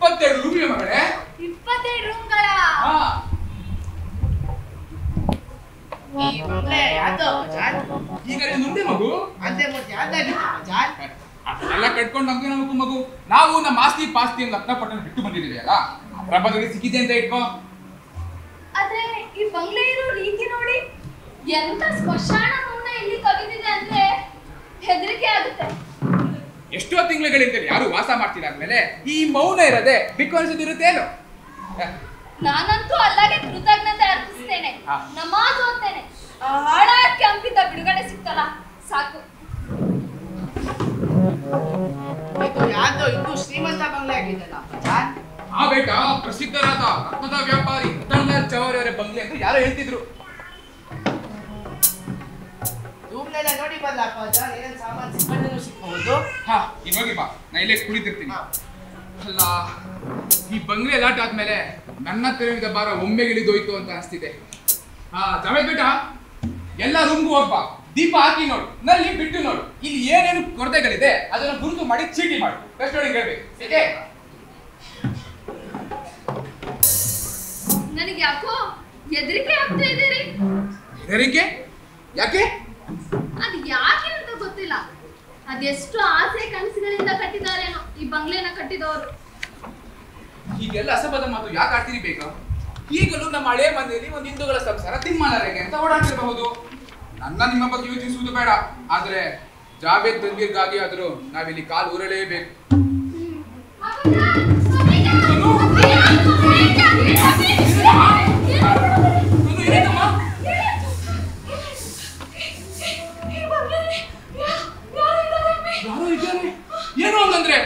22 room ಮಗಳೇ. 22 ರೂಮ್ಗಳ. ಈ ಬಂಗ್ಲೆ ಯಾವ್ದು ಮಚಾನ್? ಈಗ ಮುಂದೆ ಮಗು ಅಂದೆ ಮತ್ತೆ ಯಾವ್ದಾಗಿತ್ತು ಮಚಾನ್? ಅದೆಲ್ಲ ಕಟ್ಕೊಂಡು ನಮ್ಗೆ ನಮಗೂ ಮಗು. ನಾವು ನಮ್ಮ ಆಸ್ತಿ ಪಾಸ್ತಿ ಲಗ್ನಪಟ್ಟಣ ಬಿಟ್ಟು ಬಂದಿದ್ದೀವಿ ಅಲ್ಲ, ಅದರ ಬದಲಿಗೆ ಸಿಕ್ಕಿದೆ ಅಂತ ಇಟ್ಕೋ. ಆದ್ರೆ ಈ ಬಂಗ್ಲೆ ಇರೋ ರೀತಿ ನೋಡಿ, ಎಂತ ಸ್ಮಶಾನ ಮೌನ ಇಲ್ಲಿ ಕವಿದಿದೆ ಅಂದ್ರೆ ಹೆದರಿಕೆ ಆಗುತ್ತೆ. ಎಷ್ಟೋ ತಿಂಗಳುಗಳಿಂದ ಯಾರು ವಾಸ ಮಾಡ್ತಿದ್ದಾದ್ಮೇಲೆ ಈ ಮೌನ ಇರದೆ ಬಿಕ್ಕು ಅನ್ಸೋದಿರುತ್ತೇನು? ನಾನಂತೂ ಅಲ್ಲಾಗೆ ಕೃತಜ್ಞತೆ ಅರ್ಪಿಸ್ತೇನೆ, ನಮಾಜ್ ಓದ್ತೇನೆ. ಹಾಳಾಗಿ ಅಂಬಿದ್ದ ಬಿಡುಗಡೆ ಸಿಕ್ತಲ್ಲ ಸಾಕು. ಇದು ಯಾವ್ದೋ ಇದು ಶ್ರೀಮಂತ ಬಂಗ್ಲೆ ಆಗಿದ್ದಲ್ಲ ಮಚಾನ್? ಆ ಬೇಟ ಪ್ರಸಿದ್ಧರಾದ ರತ್ನದ ವ್ಯಾಪಾರಿ ರತನ್ಲಾಲ್ ಚೌಹಾರಿ ಅವರ ಬಂಗ್ಲೆ ಅಂತ ಯಾರೋ ಹೇಳ್ತಿದ್ರು. ರೂಮ್ನೆಲ್ಲ ನೋಡಿ ಬಲ್ಲಪ್ಪ ಮಚಾನ್, ಏನೇನ್ ಸಾಮಾನು ಸಿಕ್ಕಂಡು ಸಿಕ್ಬಹುದು. ಇವಾಗ ಬಾ, ನಾ ಇಲ್ಲೇ ಕುಳಿತಿರ್ತೀನಿ. ಅಲ್ಲ, ಈ ಬಂಗ್ಲೆ ಅಲಾಟ್ ಆದ್ಮೇಲೆ ನನ್ನ ತೆರಳಿದ ಭಾರ ಒಮ್ಮೆಗಿಳಿದೋಯ್ತು ಅಂತ ಅನಿಸ್ತಿದೆ. ಜಾವೇದ್ ಬೇಟ, ಎಲ್ಲ ರೂಮ್ಗೂ ಹೋಗ್ಬಾ, ದೀಪ ಹಾಕಿ ನೋಡು, ನಲ್ಲಿ ಬಿಟ್ಟು ನೋಡು, ಇಲ್ಲಿ ಏನೇನು ಕೊರತೆಗಳಿದೆ ಅದನ್ನ ಗುರುತು ಮಾಡಿ ಚೀಟಿ ಮಾಡು. ರೆಸ್ಟೋರೆಂಟ್ ಹೇಳ್ಬೇಕು, ಏಕೆ? ನನಗೆ ಯಾಕೋ ಹೆದರಿಕೆ ಆಗ್ತಾ ಇದ್ದೀರಿ. ಹೆದರಿಕೆ ಯಾಕೆ? ಅದು ಯಾಕೆ ಅಂತ ಗೊತ್ತಿಲ್ಲ. ಅದೆಷ್ಟು ಆಸೆ ಕನಸುಗಳಿಂದ ಕಟ್ಟಿದಾರೇನೋ ಈ ಬಂಗ್ಲೆನ ಕಟ್ಟಿದವರು. ಹೀಗೆಲ್ಲ ಅಸಭ್ಯದ ಮಾತು ಯಾಕೆ ಆಡ್ತೀರಿ ಬೇಕಾ? ಈಗಲೂ ನಮ್ಮ ಹಳೆ ಮನೆಯಲ್ಲಿ ಒಂದು ಹಿಂದೂಗಳ ಸಂಸಾರ ತಿಮ್ಮನರೆಗೆ ಅಂತ ಓಡಾಡ್ತಿರಬಹುದು. ನನ್ನ ನಿಮ್ಮ ಬಗ್ಗೆ ಯೋಚಿಸುವುದು ಬೇಡ, ಆದ್ರೆ ಜಾವೇದ್ ತಂಗೀರ್ಗಾಗಿ ಆದ್ರೂ ನಾವಿಲ್ಲಿ ಕಾಲು ಊರಲೇಬೇಕು. ಯಾರೋ ಇದ್ದಾರೆ. ಏನು ಹಂಗಂದ್ರೆ?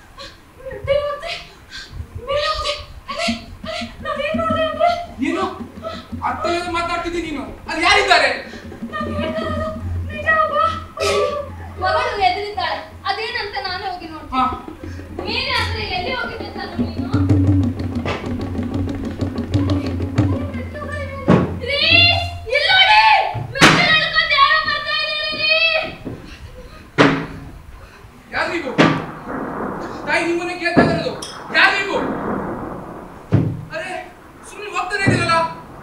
ಏನು ಅರ್ಥ ಮಾತಾಡ್ತಿದ್ದೀನಿ ನೀನು? ಅಲ್ಲಿ ಯಾರಿದ್ದಾರೆ? ಮಗಳು ಎದುರಿದ್ದಾಳೆ, ಅದೇನಂತ ನಾನು ಹೋಗಿ ನೋಡ್ತೀನಿ. ನೀನೇ ಅಂದ್ರೆ ಎಲ್ಲಿ ಹೋಗಿದ್ದೆ ತಾನು ನೀನು? ಯಾರಿಗೂ ತಾಯಿ ನಿಮ್ಮನ್ನೇ ಕೇಳ್ತಾ ಇರೋದು. ಯಾರಿಗೂ? ಅರೆ ಸುಮ್ಮನೆ ಹೋಗ್ತಾನೆ ಇದೀರಲ್ಲ.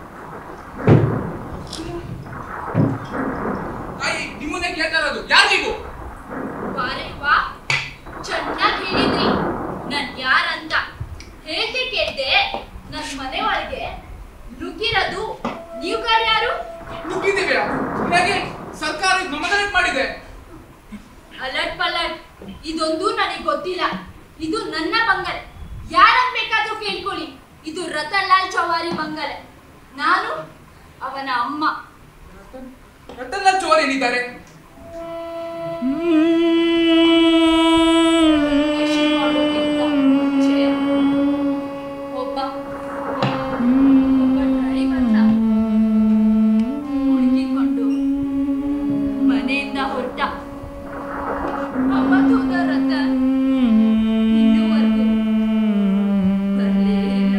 ತಾಯಿ ನಿಮ್ಮನ್ನೇ ಕೇಳ್ತಾ ಇರೋದು. ಯಾರಿಗೂ? ವಾರೇವಾ, ಚೆನ್ನಾಗಿ ಹೇಳಿದ್ರಿ. ನನ್ ಯಾರಂತ ಹೇಗೆ ಕೇಳ್ದೆ? ನನ್ ಮನೆ ಒಳಗೆ ನುಗ್ಗಿರೋದು ನೀವು ಯಾರು? ನುಗ್ಗಿದ್ದೀವಿ. ಹೇಗೆ? ಸರ್ಕಾರ ನಮ್ಮನ್ನ ಮಾಡಿದೆ. ಅಲರ್ಟ್ ಪಲರ್ಟ್ ಇದೊಂದು ನನಗೆ ಗೊತ್ತಿಲ್ಲ. ಇದು ನನ್ನ ಬಂಗಲೆ, ಯಾರನ್ನ ಬೇಕಾದ್ರೂ ಕೇಳ್ಕೊಳ್ಳಿ. ಇದು ರತನ್ಲಾಲ್ ಚೌಹಾರಿ ಬಂಗಲೆ. ನಾನು ಅವನ ಅಮ್ಮ. ರತನ್ಲಾಲ್ ಚೌಹಾರಿ ಏನಿದ್ದಾರೆ? ಒಬ್ಬ ಡ್ರೈವರ್ನ ಹುಡುಕಿಕೊಂಡು ಮನೆಯಿಂದ ಹೊರಟ. ಅವತ್ತೋದ ರತನ್ ಇನ್ನೂವರೆಗೂ ಬರಲೇ ಇಲ್ಲ.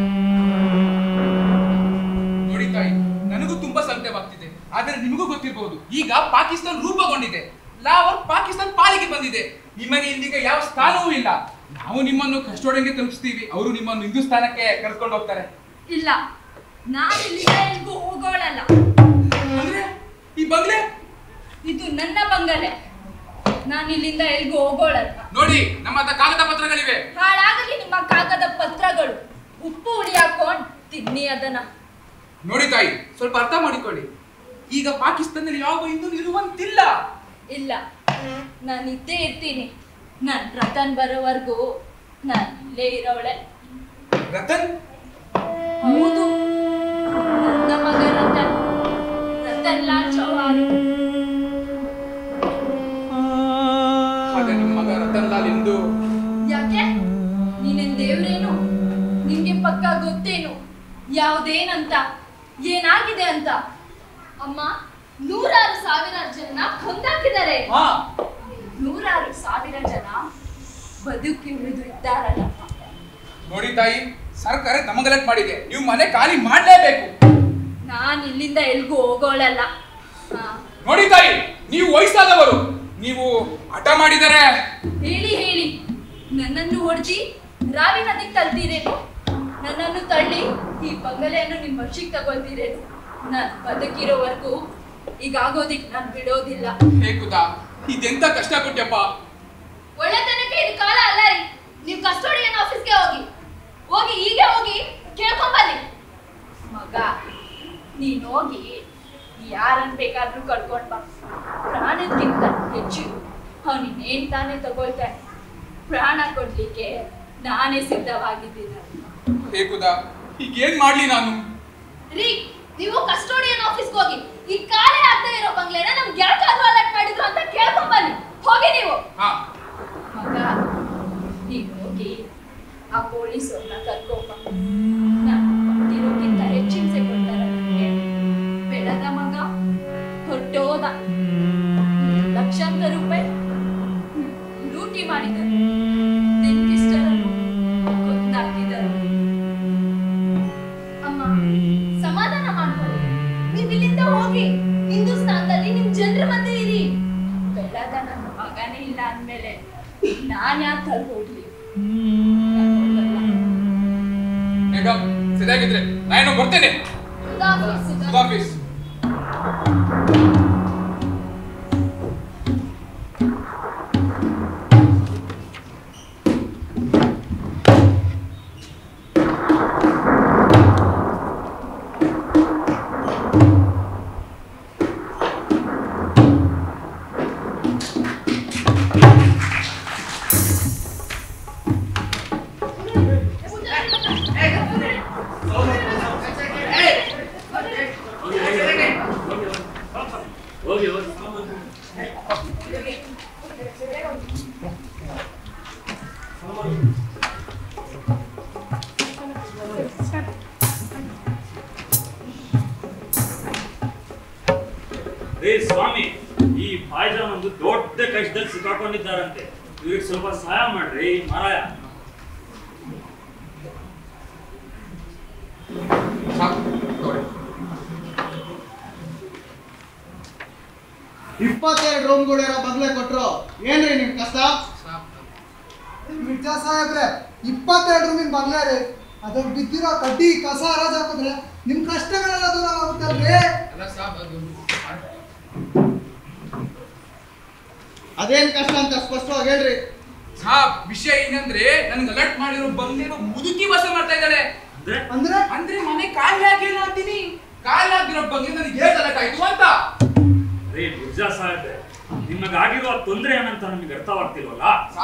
ನೋಡಿ ತಾಯಿ, ನನಗೂ ತುಂಬಾ ಸಂಕಟವಾಗ್ತಿದೆ. ಆದ್ರೆ ನಿಮಗೂ ಗೊತ್ತಿರಬಹುದು, ಈಗ ಪಾಕಿಸ್ತಾನ ರೂಪುಗೊಂಡಿದೆ. ಲಾಹೋರ್ ಪಾಕಿಸ್ತಾನ ಪಾಲಿಗೆ ಬಂದಿದೆ. ನಿಮಗೆ ಇಲ್ಲಿಗ ಯಾವ ಸ್ಥಾನವೂ ಇಲ್ಲ. ನಾವು ನಿಮ್ಮನ್ನು ಕಷ್ಟೋಡೆಗೆ ತಲುಪಿಸ್ತೀವಿ, ಅವರು ನಿಮ್ಮನ್ನು ಹಿಂದೂಸ್ತಾನಕ್ಕೆ ಕರ್ಕೊಂಡು ಹೋಗ್ತಾರೆ. ಇಲ್ಲ, ನಾನು ಇಲ್ಲಿಂದ ಎಲ್ಗೂ ಹೋಗೋಳಲ್ಲ. ಅಂದ್ರೆ ಈ ಬಂಗ್ಲೆ ಇದು ನನ್ನ ಬಂಗಲೆ, ನಾನು ಇಲ್ಲಿಂದ ಎಲ್ಗೂ ಹೋಗೋಳಲ್ಲ. ನೋಡಿ, ನಮ್ಮ ಹತ್ರ ಕಾಗದ ಪತ್ರಗಳಿವೆ. ಹಾಳಾಗಲಿ ನಿಮ್ಮ ಕಾಗದ ಪತ್ರಗಳು. ಉಪ್ಪು ಹುಳಿ ಹಾಕೊಂಡ್ ತಿನ್ನಿ ಅದನ್ನ. ನೋಡಿ ತಾಯಿ, ಸ್ವಲ್ಪ ಅರ್ಥ ಮಾಡಿಕೊಳ್ಳಿ. ಈಗ ಪಾಕಿಸ್ತಾನದಲ್ಲಿ ಯಾವ ಹಿಂದೂ ಇರುವಂತಿಲ್ಲ. ಇಲ್ಲ, ನಾನು ಇದ್ದೇ ಇರ್ತೀನಿ. ನನ್ ರತನ್ ಬರೋವರೆಗೂ ನಾನು ಇಲ್ಲೇ ಇರೋವಳೆ. ರತನ್? ಹೌದು, ನನ್ನ ಮಗ ರತನ್, ರತನ್ಲಾಲ್ ಚೌಹಾರಿ. ಹಾಗೆ ನಿಮ್ಮ ಮಗ ರತನ್ಲಾಲ್ ಎಂದು? ಯಾಕೆ? ನೀನೇನ್ ದೇವ್ರೇನು? ನಿಂಗೆ ಪಕ್ಕ ಗೊತ್ತೇನು ಯಾವುದೇನಂತ, ಏನಾಗಿದೆ ಅಂತ? ಅಮ್ಮ, ನೂರಾರು ಸಾವಿರಾರು ಜನ ಕೊಂದಾಕಿದ್ದಾರೆ. ನೂರಾರು ಸಾವಿರ ಜನ ಬದುಕಿ ಉಳಿದು ಇದ್ದಾರಲ್ಲ. ನೋಡಿ ತಾಯಿ, ಸರ್ಕಾರ ನಮಗಲಟ್ ಮಾಡಿದೆ. ನೀವು ಮನೆ ಖಾಲಿ ಮಾಡಲೇಬೇಕು. ನಾನು ಇಲ್ಲಿಂದ ಎಲ್ಗೂ ಹೋಗೋಳಲ್ಲ. ನೋಡಿ ತಾಯಿ, ನೀವು ವಯಸ್ಸಾದವರು, ನೀವು ಹಠ ಮಾಡಿದರೆ. ಹೇಳಿ ಹೇಳಿ, ನನ್ನನ್ನು ಹೊಡೆದಿ ರಾವಿ ನದಿಗೆ ತಳ್ತೀರೇನು? ನನ್ನನ್ನು ತಳ್ಳಿ ಈ ಬಂಗಲೆಯನ್ನು ನಿಮ್ಮ ವಶಕ್ಕೆ ತಗೊಳ್ತೀರೇನು? ನಾನು ಬದುಕಿರೋವರೆಗೂ ಈಗ ಆಗೋದಿಕ್ ನಾನು ಬಿಡೋದಿಲ್ಲ. ಹೇಗುದಾ ಇದೆಂತ ಕಷ್ಟ ಕೊಟ್ಟಪ್ಪ. ಒಳ್ಳೆತನಕ್ಕೆ ಇದು ಕಾಲ ಅಲ್ಲ ರೀ. ನೀವು ಕಸ್ಟೋಡಿಯನ್ ಆಫೀಸ್ಗೆ ಹೋಗಿ ಹೀಗೆ ಹೋಗಿ ಕೇಳ್ಕೊಂಬನ್ನಿ. ಮಗ ನೀನ್ ಹೋಗಿ ಯಾರನ್ನ ಬೇಕಾದ್ರೂ ಕಳ್ಕೊಂಡ್ ಬಾ. ಪ್ರಾಣಕ್ಕಿಂತ ಹೆಚ್ಚು ಅವನಿನ್ನೇನ್ ತಾನೇ ತಗೊಳ್ತಾನೆ. ಪ್ರಾಣ ಕೊಡ್ಲಿಕ್ಕೆ ನಾನೇ ಸಿದ್ಧವಾಗಿದ್ದೀನಿ. ಹೇಗುದಾ ಈಗೇನ್ ಮಾಡ್ಲಿ ನಾನು? ರೀ ನೀವು ಕಸ್ಟೋಡಿಯನ್ ಆಫೀಸ್ಗೆ ಹೋಗಿ ಈ ಕಾಲೇ ಆಗ್ತಾ ಇರೋ ಬಂಗ್ಲೆನ ನಮ್ಗೆ ಯಾಕಾದ್ರೂ ಅಲರ್ಟ್ ಮಾಡಿದ್ರು ಅಂತ ಕೇಳ್ಕೊಂಬನ್ನಿ. ಹೋಗಿ ನೀವು. ಮಗ ನೀವು ಹೋಗಿ ಆ ಪೊಲೀಸವ್ರನ್ನ ಕರ್ಕೊಂಬ. ನಾನು ಕೊಟ್ಟಿರೋಕ್ಕಿಂತ ಹೆಚ್ಚು ಹಿಂಸೆ ಕೊಡ್ತಾರ ನನಗೆ. ಬೆಳದ ಮಗ ಹೊಟ್ಟೋದ. ಲಕ್ಷಾಂತರ ರೂಪಾಯಿ ಲೂಟಿ ಮಾಡಿದರು. ದಿನಕ್ಕಿಷ್ಟರನ್ನು ಕೊಂದಾಕಿದರು. ಅಮ್ಮ ಸಮಾಧಾನ ಮಾಡ್ಕೊಳ್ಳಿ. ನೀವು ಇಲ್ಲಿಂದ ಹೋಗಿ ಹಿಂದೂಸ್ತಾನದಲ್ಲಿ ನಿಮ್ ಜನರ ಮಧ್ಯೆ ಇರಿ. ಬೆಳದ ನನ್ನ ಮಗನೇ ಇಲ್ಲ ಅಂದ್ಮೇಲೆ ನಾನ್ ಯಾಕೆ ಅಲ್ಲಿ ಹೋಗ್ಲಿ? ಮೇಡಮ್ ಸರಿಯಾಗಿದ್ರೆ ನಾನು ಬರ್ತೇನೆ. ಆಫೀಸ್ ಸ್ವಾಮಿ, ಈ ಭಾಯ್ಜಾನ್ ಒಂದು ದೊಡ್ಡ ಕಷ್ಟದಲ್ಲಿ ಸಿಕ್ಕಾಕೊಂಡಿದ್ದಾರಂತೆ. ಇವ್ರಿಗೆ ಸ್ವಲ್ಪ ಸಹಾಯ ಮಾಡ್ರಿ ಮಾರಾಯ. ಇಪ್ಪತ್ತೆರಡು ರೂಮ್ಗಳಿರೋ ಬಂಗ್ಲೆ ಕೊಟ್ರು. ಏನ್ರಿ ನಿಮ್ ಕಷ್ಟ? ಮಿರ್ಜಾ ಸಾಹೇಬ್ರೆ 22 ರೂಮಿನ ಬಂಗ್ಲೆ ರೀ. ಅದಕ್ಕೆ ಬಿದ್ದಿರೋ ಕಡ್ಡಿ ಕಸ ಹರಾಜ್ ಹಾಕಿದ್ರೆ ನಿಮ್ ಕಷ್ಟಗಳೆಲ್ಲ ದೂರ ಆಗುತ್ತಲ್ರಿ. ಅದೇನ್ ಕಷ್ಟ ಅಂತ ಸ್ಪಷ್ಟವಾಗಿ ಹೇಳ್ರಿ. ವಿಷಯ ಏನಂದ್ರೆ ನನ್ಗೆ ಅಲರ್ಟ್ ಮಾಡಿರೋ ಬಂಗ್ಲೆನ ಮುದುಕಿ ವಾಸ ಮಾಡ್ತಾ ಇದ್ದಾಳೆ. ಅಂದ್ರೆ ಅಂದ್ರೆ ಮನೆ ಖಾಲಿ ಆಗಿಲ್ಲ ಅಂತೀನಿ. ಖಾಲಿ ಆಗಿರೋ ಬಂಗ್ಲೆ ನನಗೆ ಹೇಗೆ ಅಲರ್ಟ್ ಆಯ್ತು ಅಂತ. ರೇ ಮಿರ್ಜಾ ಸಾಹೇಬ್ರೆ, ನಿಮಗಾಗಿರುವ ತೊಂದರೆ ಏನಂತ ನಮಗೆ ಅರ್ಥವಾಗ್ತಿಲ್ವಲ್ಲ?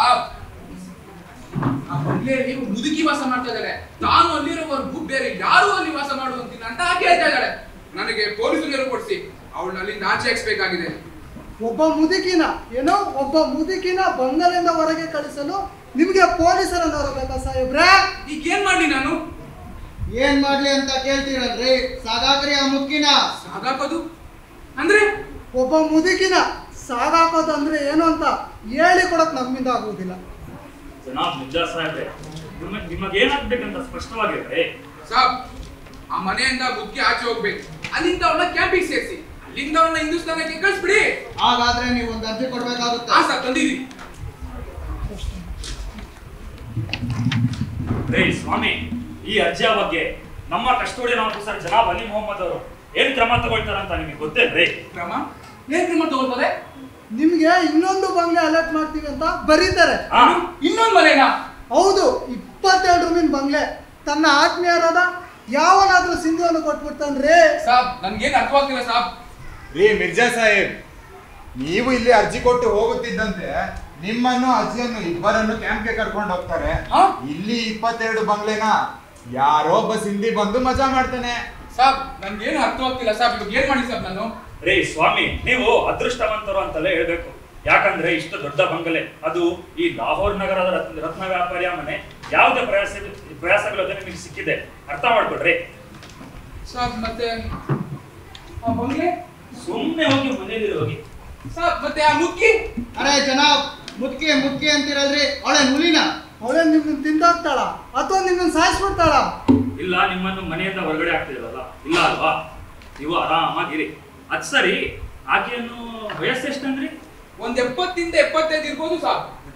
ಆ ಬಂಗ್ಲೆಯಲ್ಲಿ ಮುದುಕಿ ವಾಸ ಮಾಡ್ತಾ ಇದ್ದಾಳೆ. ತಾನು ಅಲ್ಲಿರೋವರೆಗೂ ಬೇರೆ ಯಾರು ಅಲ್ಲಿ ವಾಸ ಮಾಡುವಂತಿಲ್ಲ ಅಂತ ಹೇಳ್ತಾ ಇದ್ದಾಳೆ. ನನಗೆ ಪೊಲೀಸರು ಕೊಡಿಸಿ ಅವಳನ್ನ ಅಲ್ಲಿಂದ ಆಚೆ ಹಾಕ್ಸ್ಬೇಕಾಗಿದೆ. ಒಬ್ಬ ಮುದುಕಿನ ಬಂಗಲೆಯಿಂದ ಹೊರಗೆ ಕಳಿಸಲು ನಿಮ್ಗೆ ಪೊಲೀಸರನ್ನ ಬೇಕಾ ಸಾಹೇಬ್ರೆ? ಈಗ ಏನ್ ಮಾಡ್ಲಿ ನಾನು? ಏನ್ ಮಾಡ್ಲಿ ಅಂತ ಕೇಳ್ತೀರಲ್ರಿ? ಸಾಗಾಕ್ರಿ ಆ ಮುಕ್ಕಿನ. ಸಾಗಾಕೋದು ಅಂದ್ರೆ? ಒಬ್ಬ ಮುದುಕಿನ ಸಾಗಾಕೋದು ಅಂದ್ರೆ ಏನು ಅಂತ ಹೇಳಿ ಕೊಡಕ್ ನಮ್ಮಿಂದ ಆಗುವುದಿಲ್ಲ. ಜನಾಬ್ ಮಿರ್ಜಾ ಸಾಹೇಬ್ರೆ, ನಿಮಗೇನಾಗ್ಬೇಕಂತ ಸ್ಪಷ್ಟವಾಗಿರ್ರಿ. ಸಾಬ್, ಆ ಮನೆಯಿಂದ ಮುದುಕಿ ಆಚೆ ಹೋಗ್ಬೇಕು. ಅಲ್ಲಿಂದ ಅವಳನ್ನ ಕ್ಯಾಂಪಿಗೆ ಸೇರಿಸಿ ಅಲ್ಲಿಂದ ಅವಳನ್ನ ಹಿಂದೂಸ್ತಾನಕ್ಕೆ ಕಳಿಸ್ಬಿಡಿ. ಹಾಗಾದ್ರೆ ನೀವು ಒಂದು ಅರ್ಜಿ ಕೊಡ್ಬೇಕಾಗುತ್ತೆ. ಹಾ ಸರ್, ತಂದಿದ್ದೀವಿ. ರೇ ಸ್ವಾಮಿ, ಈ ಅರ್ಜಿಯ ಬಗ್ಗೆ ನಮ್ಮ ಕಸ್ಟೋಡಿಯನ್ ಆಫೀಸರ್ ಜನಾಬ್ ಅಲಿ ಮೊಹಮ್ಮದ್ ಅವರು ಏನ್ ಕ್ರಮ ತಗೊಳ್ತಾರಂತ ನಿಮಗೆ ಗೊತ್ತೇನ್ರಿ? ಕ್ರಮ? ಏನ್ ಕ್ರಮ ತಗೊಳ್ತಾರೆ? ನಿಮ್ಗೆ ಇನ್ನೊಂದು ಬಂಗ್ಲೆ ಅಲರ್ಟ್ ಮಾಡ್ತೀವಿ ಅಂತ ಬರೀತಾರೆ. ಇನ್ನೊಂದು ಮನೆನಾ? ಹೌದು, 22 ರೂಮಿನ ಬಂಗ್ಲೆ. ತನ್ನ ಆತ್ಮೀಯರಾದ ಯಾವನಾದ್ರೂ ಸಿಂಧುವನ್ನು ಕೊಟ್ಬಿಡ್ತಾನ್ರಿ. ಸಾಬ್, ನನ್ಗೇನು ಅರ್ಥವಾಗ್ತಿಲ್ಲ ಸಾಬ್. ರೀ ಮಿರ್ಜಾ ಸಾಹೇಬ್, ನೀವು ಇಲ್ಲಿ ಅರ್ಜಿ ಕೊಟ್ಟು ಹೋಗುತ್ತಿದ್ದಂತೆ ನಿಮ್ಮನ್ನು ಅಜ್ಜಿಯನ್ನು ಇಬ್ಬರನ್ನು ಕ್ಯಾಂಪ್ಗೆ ಕರ್ಕೊಂಡು ಹೋಗ್ತಾರೆ. ಇಲ್ಲಿ 22 ಬಂಗ್ಲೆನ ಯಾರೋ ಒಬ್ಬ ಸಿಂಧಿ ಬಂದು ಮಜಾ ಮಾಡ್ತಾನೆ. ಸಾಬ್, ನನ್ಗೇನು ಅರ್ಥವಾಗ್ತಿಲ್ಲ ಸಾಬ್. ಇವಾಗ ಏನ್ ಮಾಡಿ ಸಾಬ್ ನಾನು? ರೇ ಸ್ವಾಮಿ, ನೀವು ಅದೃಷ್ಟವಂತರು ಅಂತಲೇ ಹೇಳ್ಬೇಕು. ಯಾಕಂದ್ರೆ ಇಷ್ಟು ದೊಡ್ಡ ಬಂಗಲೆ, ಅದು ಈ ಲಾಹೋರ್ ನಗರದ ರತ್ನ ವ್ಯಾಪಾರಿಯ ಮನೆ, ಯಾವುದೇ ಪ್ರಯಾಸವಿಲ್ಲದೆ ನಿಮಗೆ ಸಿಕ್ಕಿದೆ. ಅರ್ಥ ಮಾಡ್ಕೊಡ್ರಿ ಸಾಬ್. ಮತ್ತೆ ಆ ಬಂಗ್ಲೆ? ಸುಮ್ಮನೆ ಹೋಗಿ ಮನೇಲಿ ಹೋಗಿ. ಸಾಬ್, ಮತ್ತೆ ಆ ಮುಕ್ಕಿ? ಅರೆ ಜನಾಬ್, ಮುದ್ಕೆ ಅಂತಿರಲ್ರಿ, ಅವಳೆ ಹುಲಿನ. ಅವಳೆ ನಿಮ್ಮನ್ನ ತಿಂದಾಕ್ತಾಳ ಅಥವಾ ನಿಮ್ಮನ್ನ ಸಾಯಿಸ್ಬಿಡ್ತಾಳ? ಇಲ್ಲ, ನಿಮ್ಮನ್ನು ಮನೆಯಿಂದ ಹೊರಗಡೆ ಆಗ್ತಿರಲ್ಲ, ಇಲ್ಲ ಅಲ್ವಾ? ನೀವು ಆರಾಮಾಗಿರಿ. ಅದ್ ಸರಿ, ಆಕೆಯನ್ನು ವಯಸ್ಸು ಎಷ್ಟಂದ್ರಿ? ಒಂದ್ 70 ಇಂದ 75 ಇರ್ಬೋದು ಸಾಬ್.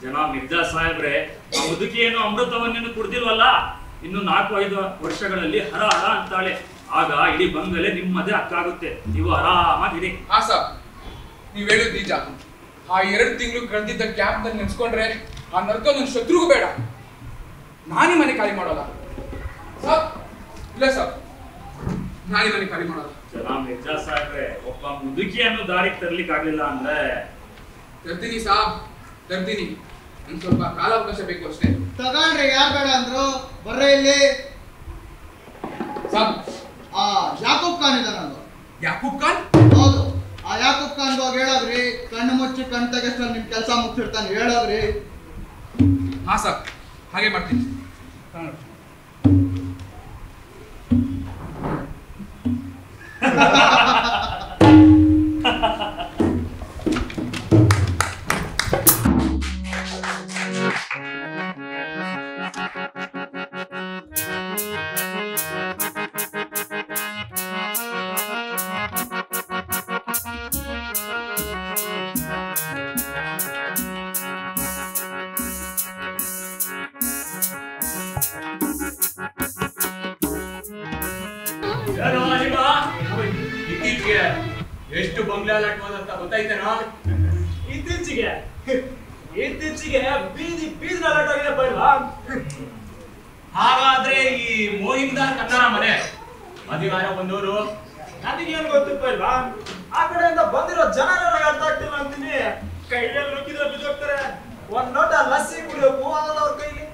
ಜನ ಮಿರ್ಜಾ ಸಾಹೇಬ್ರೆ, ಆ ಮುದುಕಿಯನ್ನು ಅಮೃತವನ್ನೇನು ಕುಡ್ದಿಲ್ವಲ್ಲ, ಇನ್ನು 4-5 ವರ್ಷಗಳಲ್ಲಿ ಹರ ಹರ ಅಂತಾಳೆ. ಆಗ ಇಡೀ ಬಂಗಲೆ ನಿಮ್ಮದೇ ಹಕ್ಕಾಗುತ್ತೆ. ನೀವು ಆರಾಮಾಗಿರಿ. ಹಾ ಸರ್, ನೀವ್ ಹೇಳುದು ನಿಜ. ಆ 2 ತಿಂಗಳು ಕಳೆದಿದ್ದ ಕ್ಯಾಂಪ್ ನಲ್ಲಿ ನೆನ್ಸ್ಕೊಂಡ್ರೆ ಆ ನರ್ಕ ನನ್ ಶತ್ರುಗೂ ಬೇಡ. ನಾನೇ ಮನೆ ಖಾಲಿ ಮಾಡೋಲ್ಲ ಸರ್. ಇಲ್ಲ ಸರ್, ನಾನೇ ಮನೆ ಖಾಲಿ ಮಾಡೋಲ್ಲ. ಜನ ಮಿರ್ಜಾ ಸಾಹೇಬ್ರೆ, ಒಬ್ಬ ಮುದುಕಿಯನ್ನು ದಾರಿಗೆ ತರ್ಲಿಕ್ಕೆ ಆಗ್ಲಿಲ್ಲ ಅಂದ್ರೆ ತರ್ತೀನಿ ಸಾಬ್, ತರ್ತೀನಿ. ನನ್ ಸ್ವಲ್ಪ ಕಾಲಾವಕಾಶ ಬೇಕು ಅಷ್ಟೇ. ತಗೊಂಡ್ರೆ ಯಾರು ಬೇಡ ಅಂದ್ರು? ಬರ್ರೆ ಇಲ್ಲಿ. ಸಾಬ್, ಆ ಯಾಕೂಬ್ ಖಾನ್ ಇದಾನಲ್ವ? ಯಾಕೂಬ್ ಖಾನ್? ಹೌದು, ಆ ಯಾಕೂಬ್ ಖಾನ್ ಹೋಗಿ ಹೇಳೋಗ್ರಿ, ಕಣ್ಣು ಮುಚ್ಚಿ ಕಣ್ ತೆಗೆಷ್ಟಲ್ಲಿ ನಿಮ್ ಕೆಲಸ ಮುಗ್ಸಿರ್ತಾನೆ, ಹೇಳೋಗ್ರಿ. ಹಾ ಸರ್, ಹಾಗೆ ಮಾಡ್ತೀನಿ. ಇತ್ತೀಚೆಗೆ ಎಷ್ಟು ಬಂಗ್ಲೆ ಅಲಟ್ಬೋದಂತ ಗೊತ್ತಾಯ್ತೇನೋ? ಇತ್ತೀಚೆಗೆ ಬೀದಿ ಅಲರ್ಟ್ ಆಗಿದೆ ಬಲ್ವಾ? ಹಾಗಾದ್ರೆ ಈ ಮೋಹಿಂದಾರ್ ಕನ್ನಡ ಮನೆ ಅಧಿಕಾರ ಬಂದವರು ನನಗೇನು ಗೊತ್ತಿಲ್ವಾ? ಆ ಕಡೆಯಿಂದ ಬಂದಿರೋ ಜನ ನನಗೆ ಅರ್ಥ ಆಗ್ತಿಲ್ಲ ಅಂತೀನಿ. ಕೈಯಲ್ಲಿ ನುಗ್ಗಿದ್ರೆ ಬಿದ್ದೋಗ್ತಾರೆ. ಒಂದ್ ಲೋಟ ಲಸ್ಸಿ ಕುಡಿಯೋಕು ಆಗಲ್ಲ ಅವ್ರ ಕೈಲಿ.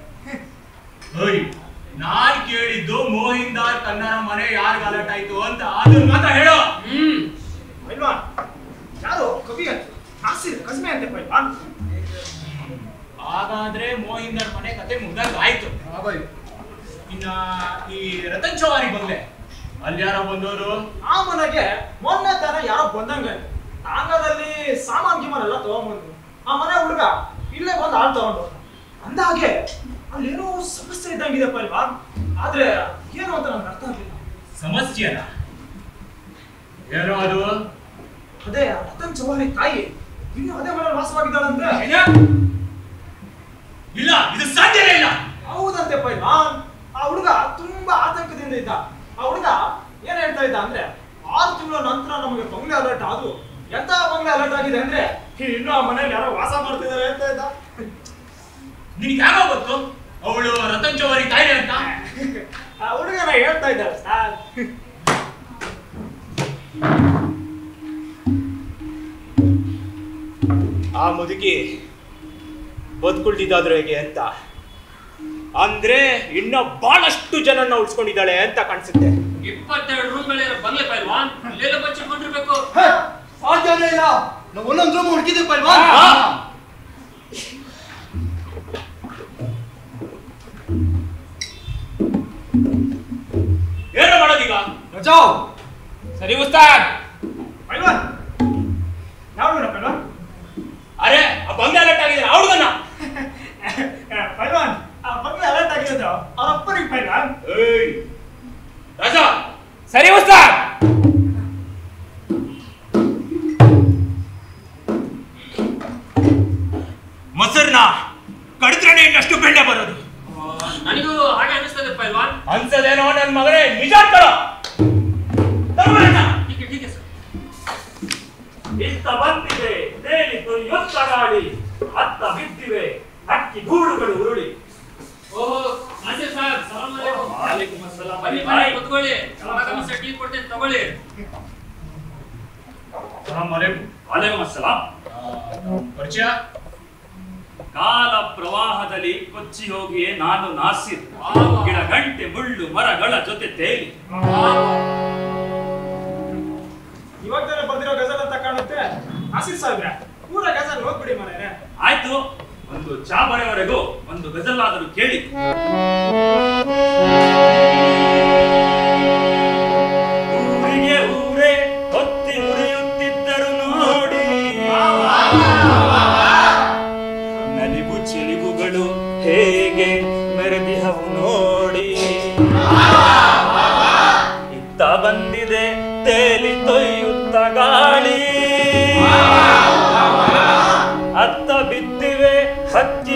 ನಾನ್ ಕೇಳಿದ್ದು ಮೋಹಿಂದಾರ್ ಕನ್ನಡ ಮನೆ ಯಾರಿಗ ಅಲರ್ಟ್ ಆಯ್ತು ಅಂತ, ಅದನ್ನ ಮಾತ್ರ ಹೇಳೋ. ಅಲ್ವಾ? ಯಾರು ಕವಿ ಅಂತ ನಾಸಿರ್ ಕಸ್ಮೆ ಅಂತೆ ಪೈಲ್ವಾ? ಹಾಗಾದ್ರೆ ಮೋಹಿಂದಾರ್ ಮನೆ ಕತೆ ಮುಗ್ದಂಗ ಆಯ್ತು. ಇನ್ನ ಈ ರತನ್ ಚೌಹಾರಿ ಬಂಗ್ಲೆ ಅಲ್ಲಿ ಯಾರೋ ಬಂದವರು? ಆ ಮನೆಗೆ ಮೊನ್ನೆ ತಾನೇ ಯಾರೋ ಬಂದಂಗ ತಾಂಗದಲ್ಲಿ ಸಾಮಾನ್ ಗಿಮಾನ್ ಎಲ್ಲ ತಗೊಂಡ್ಬಂದ್ರು. ಆ ಮನೆ ಹುಡುಗ ಇಲ್ಲೇ ಬಂದು ಆಳ್ ತಗೊಂಡು ಅಂದಾಗೆ ಅಲ್ಲೇನೋ ಸಮಸ್ಯೆ ಇದ್ದಂಗಿದೆ ಅಲ್ವಾ? ಆದ್ರೆ ಏನು ಅಂತ ನನ್ಗೆ ಅರ್ಥ ಆಗ್ಲಿಲ್ಲ. ಸಮಸ್ಯೆನ? ಏನೋ ಅದು? ಅದೇ ರತನ್ ಚೌಹಾರಿ ತಾಯಿ ಇನ್ನು ಅದೇ ಮನೆ ವಾಸವಾಗಿದ್ದಾಳಂತೆ. ಇಲ್ಲ, ಇದು ಸಾಧ್ಯನೇ ಇಲ್ಲ. ಹೌದಂತೆ ಪೈಲ್ವಾನ್. ಆ ಹುಡುಗ ತುಂಬಾ ಆತಂಕದಿಂದ ಇದ್ದ. ಆ ಹುಡುಗ ಏನ್ ಹೇಳ್ತಾ ಇದ್ದ ಅಂದ್ರೆ 6 ತಿಂಗಳ ನಂತರ ನಮಗೆ ಬಂಗ್ಲೆ ಅಲರ್ಟ್ ಆದ್ರು. ಎಂತ ಬಂಗ್ಲೆ ಅಲರ್ಟ್ ಆಗಿದೆ ಅಂದ್ರೆ ಇನ್ನು ಆ ಮನೇಲಿ ಯಾರೋ ವಾಸ ಮಾಡ್ತಿದ್ದಾರೆ ಅಂತ ಇದ್ದ. ನಿನ್ಗೆ ಯಾರೋ ಗೊತ್ತು ಅವಳು ರತನ್ ಚೌಹಾರಿ ತಾಯಿ ಅಂತ? ಆ ಹುಡುಗನ ಹೇಳ್ತಾ ಇದ್ದಾಳೆ ಸರ್. ಆ ಮುದುಕಿ ಬದುಕುಳಿದಾದ್ರು ಹೇಗೆ ಅಂತ ಅಂದ್ರೆ ಇನ್ನ ಬಹಳಷ್ಟು ಜನನ್ನ ಉಳಿಸ್ಕೊಂಡಿದ್ದಾಳೆ ಅಂತ ಕಾಣಿಸುತ್ತೆ. 22 ರೂಮ್ಗಳಿರೋ ಬಂಗ್ಲೆ ಪೈಲ್ವಾನ್, ಅಲ್ಲೆಲ್ಲ ಬಚ್ಚಿಟ್ಕೊಂಡಿರ್ಬೇಕು. ಸಾಧ್ಯನೇ ಇಲ್ಲ. ನಾವು ಒಂದೊಂದು ರೂಮ್ ಹುಡುಕಿದ್ವಿ ಪೈಲ್ವಾನ್. ಏನು ಮಾಡೋದೀಗ? ರಜಾವ್. ಸರಿ ಉಸ್ತಾದ್. ಪೈಲ್ವಾನ್ ಯಾವ ಹುಡುಗ ಪೈಲ್ವಾನ್? ಅರೆ, ಆ ಬಂಗ್ಲೆ ಅಲರ್ಟ್ ಆಗಿದೆ, ಆ ಹುಡುಗನ. ಪೈಲ್ವಾನ್ ಆ ಬಂಗ್ಲೆ ಅಲರ್ಟ್ ಆಗಿರೋದು ಅವ್ರ ಅಪ್ಪನಿಗೆ ಪೈಲ್ವಾನ್. ರಾಜಾ. ಸರಿ ಉಸ್ತಾದ್. ಮೊಸರ್ನ ಕಡಿದ್ರೆ ಇನ್ನಷ್ಟು ಬೆಣ್ಣೆ ಬರೋದು. ನನಗೂ ಹಾಗೆ ಅನಿಸ್ತದೆ ಪೈಲ್ವಾನ್. ಅನ್ಸದೇನೋ ನನ್ನ ಮಗನೇ, ನಿಜ ಅಂತಳ. ಇತ್ತ ಬಂದಿವೆ ತೇಲಿತು ಯೊತ್ತಗಾಡಿ, ಅತ್ತ ಬಿದ್ದಿವೆ ಹಕ್ಕಿ ಗೂಡುಗಳು ಉರುಳಿ. ಓಹೋ, ನಾಸಿರ್ ಸಾಹೇಬ್, ಸಲಾಮ್ ಅಲೈಕುಂ. ವಾಲೇಕುಂ ಅಸ್ಸಲಾಂ. ಬನ್ನಿ ಕೂತ್ಕೊಳ್ಳಿ, ಟೀ ಕೊಡ್ತೇನೆ ತಗೊಳ್ಳಿ. ಸಲಾಮ್ ಅಲೈಕುಂ. ವಾಲೇಕುಂ ಅಸ್ಸಲಾಂ. ಪರಿಚಯ? ಕಾಲ ಪ್ರವಾಹದಲ್ಲಿ ಕೊಚ್ಚಿ ಹೋಗಿಯೇ ನಾನು ನಾಸಿರ್. ಗಿಡ ಗಂಟೆ ಮುಳ್ಳು ಮರಗಳ ಜೊತೆ ತೇಲಿ. ಇವಾಗ ತಾನೇ ಬರ್ದಿರೋ ಗಜಲ್ ಅಂತ ಕಾಣುತ್ತೆ. ನಾಸಿರ್ ಸಾಹೇಬ್ರೆ, ಪೂರ ಗಜಲ್ ಹೋಗ್ಬಿಡಿ ಮನೇನೆ. ಆಯ್ತು, ಒಂದು ಚಾ ಬರೆಯವರೆಗೂ ಒಂದು ಗಜಲ್ಲಾದರೂ ಕೇಳಿ. ಊರಿಗೆ ಊರೇ ಹೊತ್ತಿ ಉರಿಯುತ್ತಿದ್ದರು ನೋಡಿ, ನಲಿವು ಚಿಲಿವುಗಳು ಹೇಗೆ ಮೆರೆದಿಹವು ನೋಡಿ. ಇತ್ತ ಬಂದಿದೆ ತೇಲಿ ತೊಯ್ಯುತ್ತ ಗಾಳಿ, ಅತ್ತ ಬಿದ್ದಿವೆ ಹಕ್ಕಿ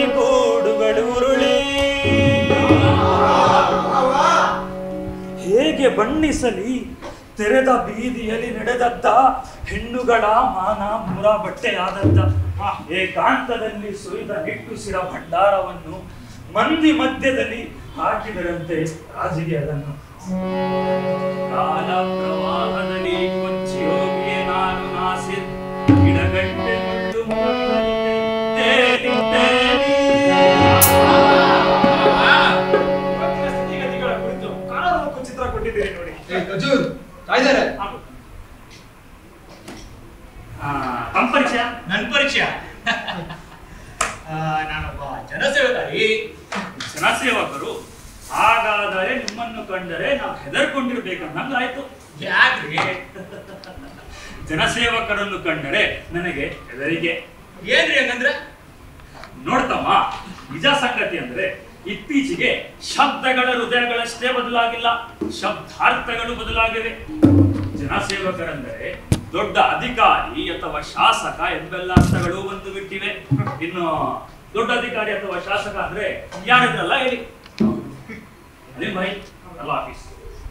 ಹೇಗೆ ಬಣ್ಣಿಸಲಿ ತೆರೆದ ಬೀದಿಯಲ್ಲಿ ನಡೆದದ್ದ ಹೆಣ್ಣುಗಳ ಮಾನ ಮುರ ಬಟ್ಟೆಯಾದದ್ದ ಏಕಾಂತದಲ್ಲಿ ಸುರಿದ ನಿಟ್ಟುಸಿರ ಭಂಡಾರವನ್ನು ಮಂದಿ ಮಧ್ಯದಲ್ಲಿ ಹಾಕಿದರಂತೆ ರಾಜಿಗೆ ಅದನ್ನು ಕಾಲ ಪ್ರವಾಹದಲ್ಲಿ ಕೊಚ್ಚಿ ಹೋಗಿಯೇ ನಾನು ನಾಸಿರ್ ಗಿಡಗಟ್ಟೆ ಸ್ಥಿತಿಗತಿಗಳ ಕುರಿತು ಕಾನೂನು ಚಿತ್ರ ಕೊಟ್ಟಿದ್ದೀರಿ ನೋಡಿ. ಖಜೂರ್ ಕಾಯ್ದಾರೆ ತಮ್ಮ ಪರಿಚಯ? ನನ್ನ ಪರಿಚಯ ನಾನೊಬ್ಬ ಜನಸೇವಕರಿ. ಜನಸೇವಕರು? ಹಾಗಾದರೆ ನಿಮ್ಮನ್ನು ಕಂಡರೆ ನಾವು ಹೆದರ್ಕೊಂಡಿರ್ಬೇಕನ್ನಂಗಾಯ್ತು. ಯಾಕ್ರಿ? ಜನಸೇವಕರನ್ನು ಕಂಡರೆ ನನಗೆ ಹೆದರಿಗೆ. ಏನ್ರಿ ಹಂಗಂದ್ರೆ? ನೋಡ್ತಮ್ಮ, ನಿಜ ಸಂಗತಿ ಅಂದ್ರೆ ಇತ್ತೀಚೆಗೆ ಶಬ್ದಗಳ ಹೃದಯಗಳಷ್ಟೇ ಬದಲಾಗಿಲ್ಲ, ಶಬ್ದಾರ್ಥಗಳು ಬದಲಾಗಿವೆ. ಜನಸೇವಕರೆಂದರೆ ದೊಡ್ಡ ಅಧಿಕಾರಿ ಅಥವಾ ಶಾಸಕ ಎಂಬೆಲ್ಲ ಅರ್ಥಗಳು ಬಂದು ಬಿಟ್ಟಿವೆ. ಇನ್ನು ದೊಡ್ಡ ಅಧಿಕಾರಿ ಅಥವಾ ಶಾಸಕ ಅಂದ್ರೆ ಯಾರಿದ್ರಲ್ಲ ಹೇಳಿ? ಅದೇ ಭೈ ಅಲ್ಲ ಆಫೀಸ್.